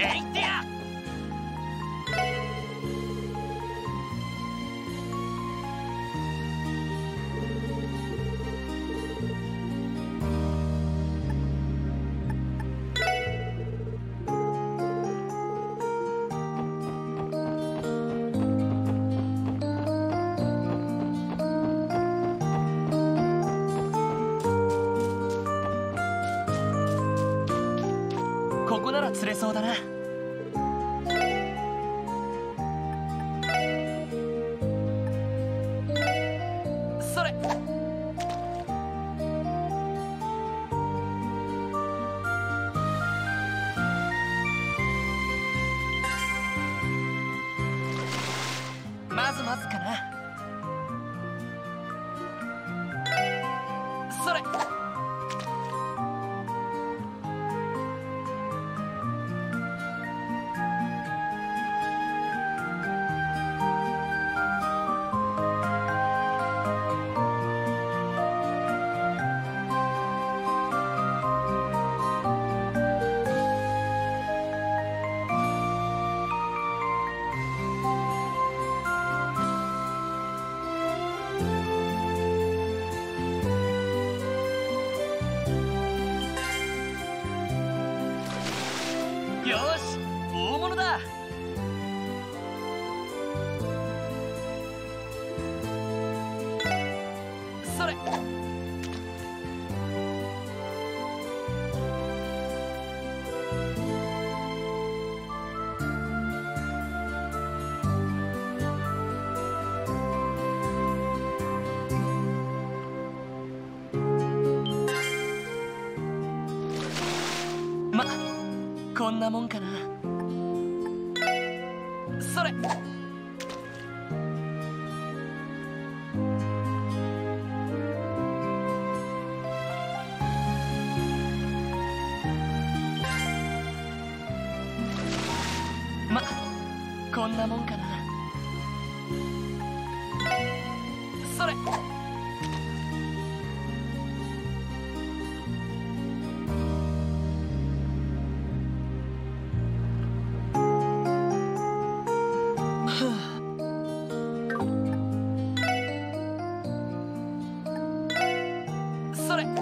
Speaker 3: えいってや。ここなら釣れそうだな。それ。まずまずかな。それ。よし、大物だ。それ。ま、こんなもんかな。それ。ま、こんなもんかな。それ。それ。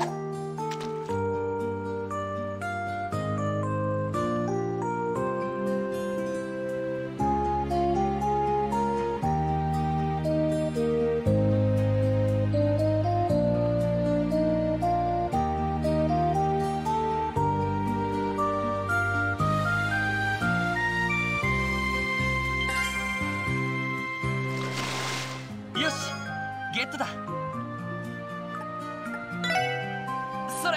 Speaker 3: よし、ゲットだ。それ。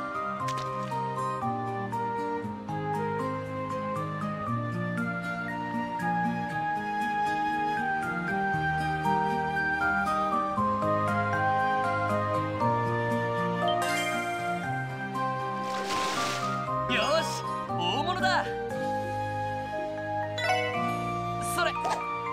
Speaker 3: よし、大物だ。それ。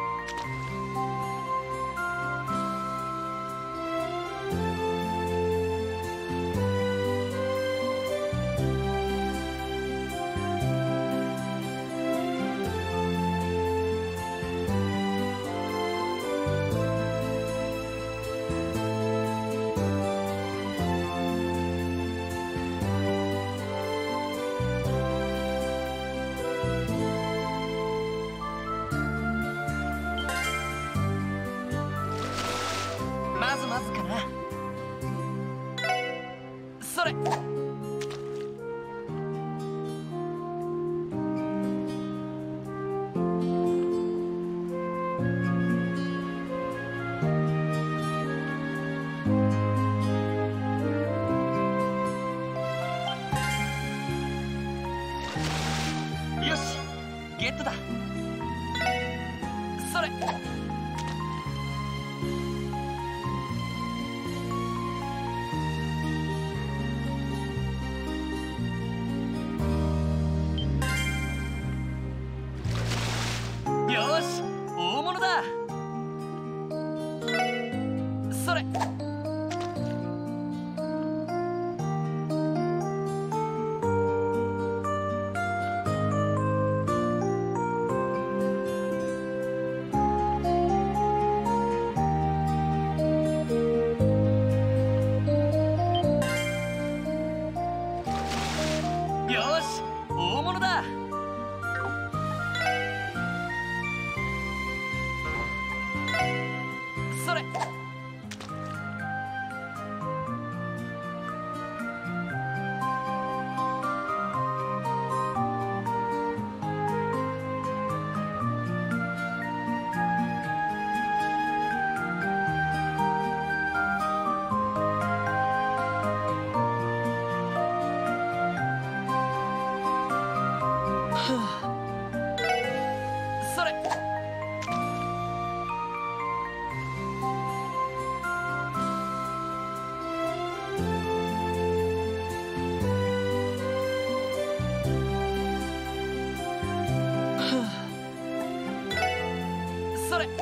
Speaker 3: まずまずかな。それ。よし、ゲットだ。それ。よし、大物だ。それ。 物だ。それ。それ。それ。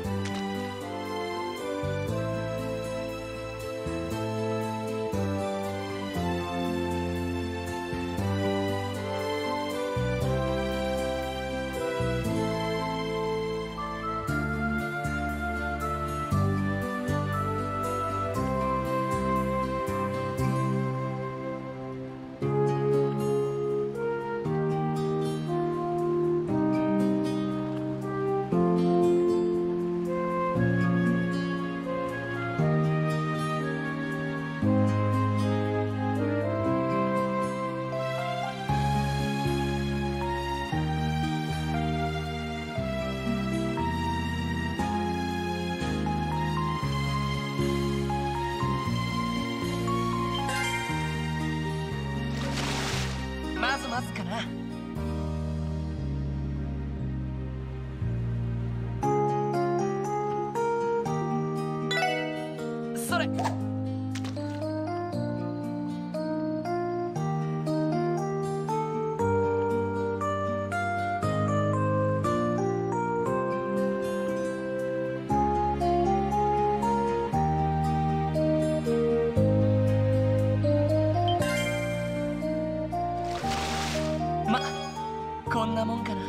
Speaker 3: まずまずかな。それ。ま、こんなもんかな。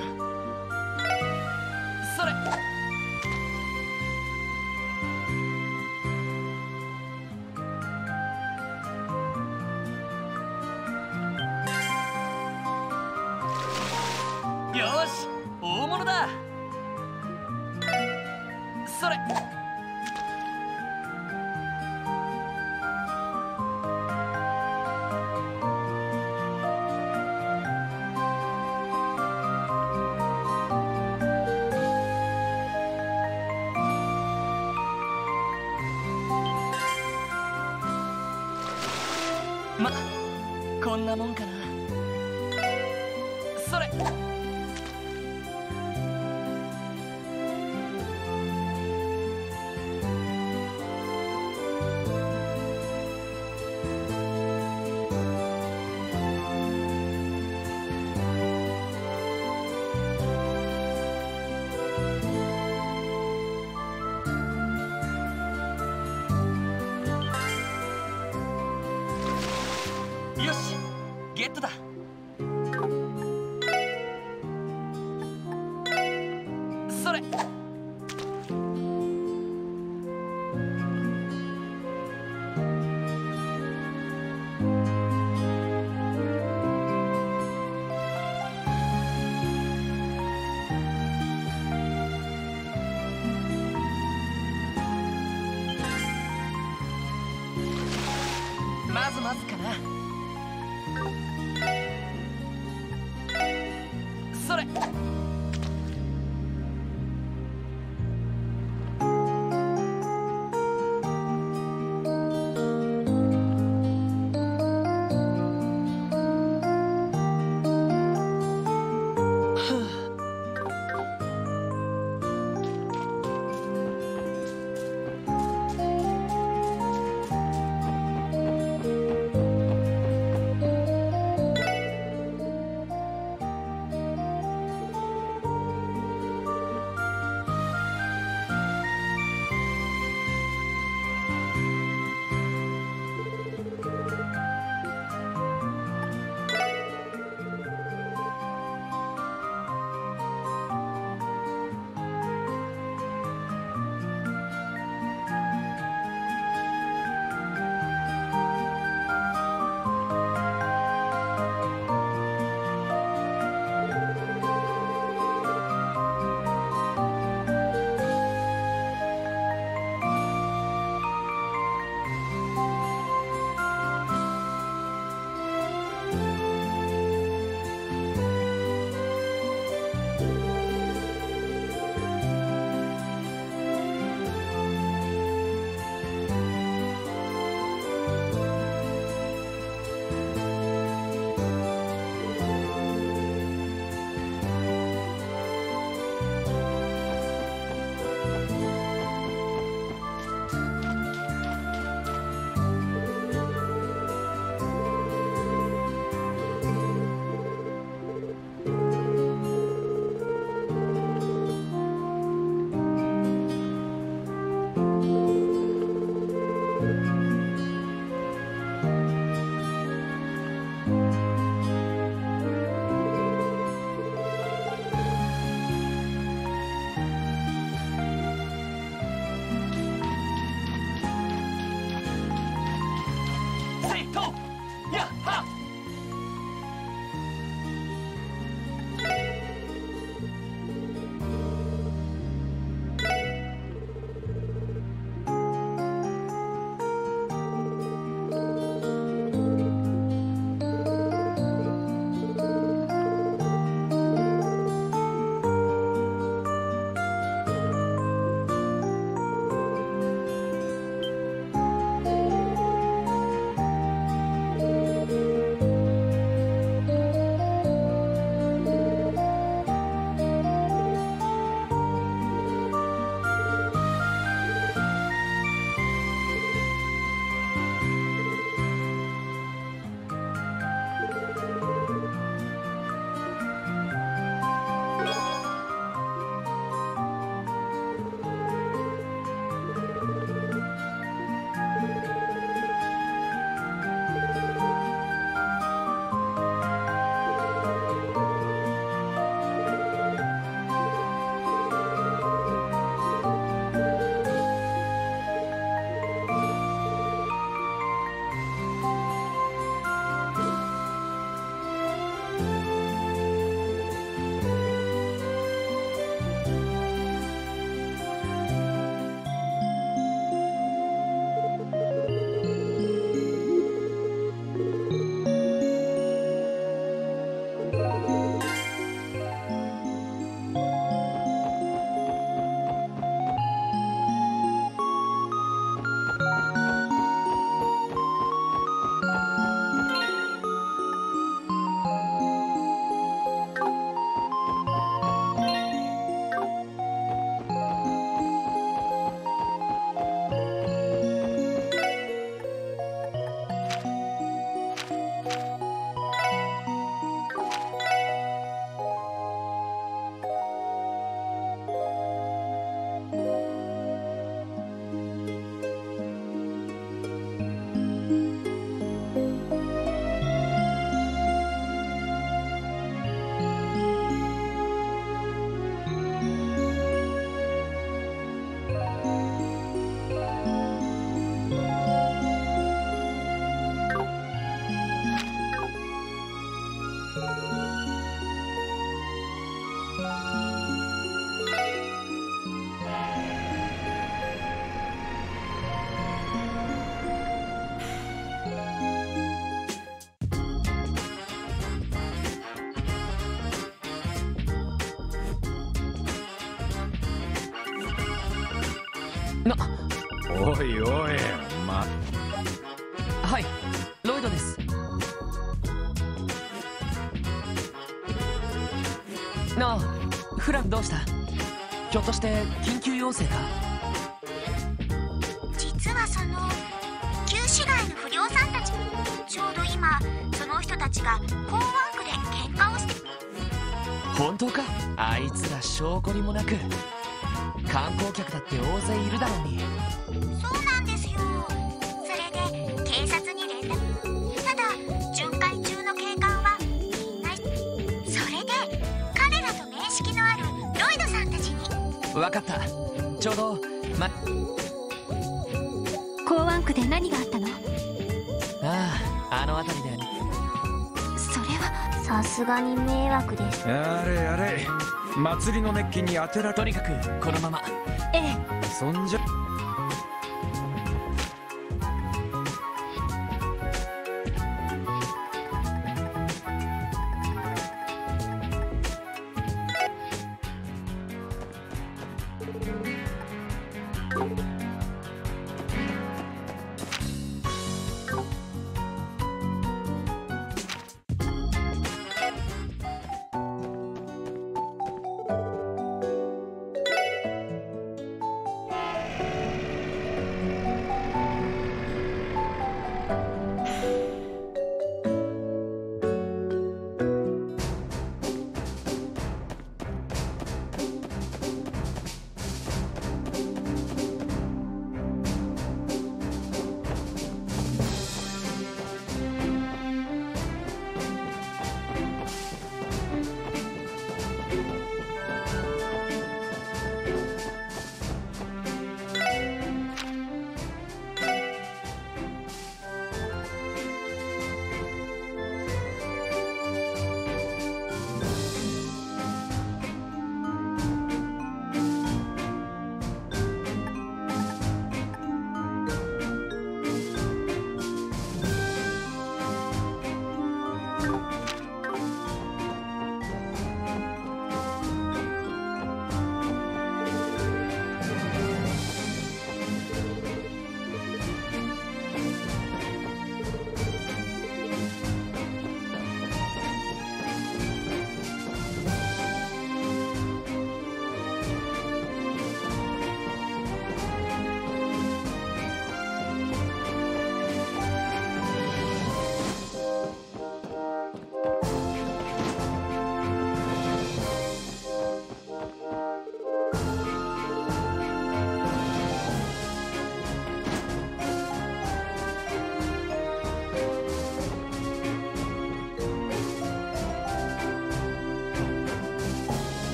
Speaker 3: それ。よーし、大物だ。それ。ま、こんなもんかな。それ。よし、ゲットだ。それ。まずまずかな。それ。 やっはっ。
Speaker 4: な、おいおい、ま。
Speaker 3: はい、ロイドです。なあ、フランどうした？ひょっとして緊急要請か？
Speaker 7: 実はその旧市街の不良さんたち、ちょうど今その人たちが港湾区で喧嘩をして。
Speaker 3: 本当か？あいつら証拠りもなく。観光客だって大勢いるだろうに。
Speaker 7: そうなんですよ。それで警察に連絡。ただ巡回中の警官はいない。それで彼らと面識のあるロイドさんたちに。
Speaker 3: 分かった。ちょうどま。
Speaker 2: 港湾区で何があったの？
Speaker 3: ああ、あの辺りで。
Speaker 2: それは
Speaker 7: さすがに迷惑です。
Speaker 4: やれやれ、祭りの熱気に当てられ。
Speaker 3: とにかくこのまま。
Speaker 2: ええ。
Speaker 4: そんじゃ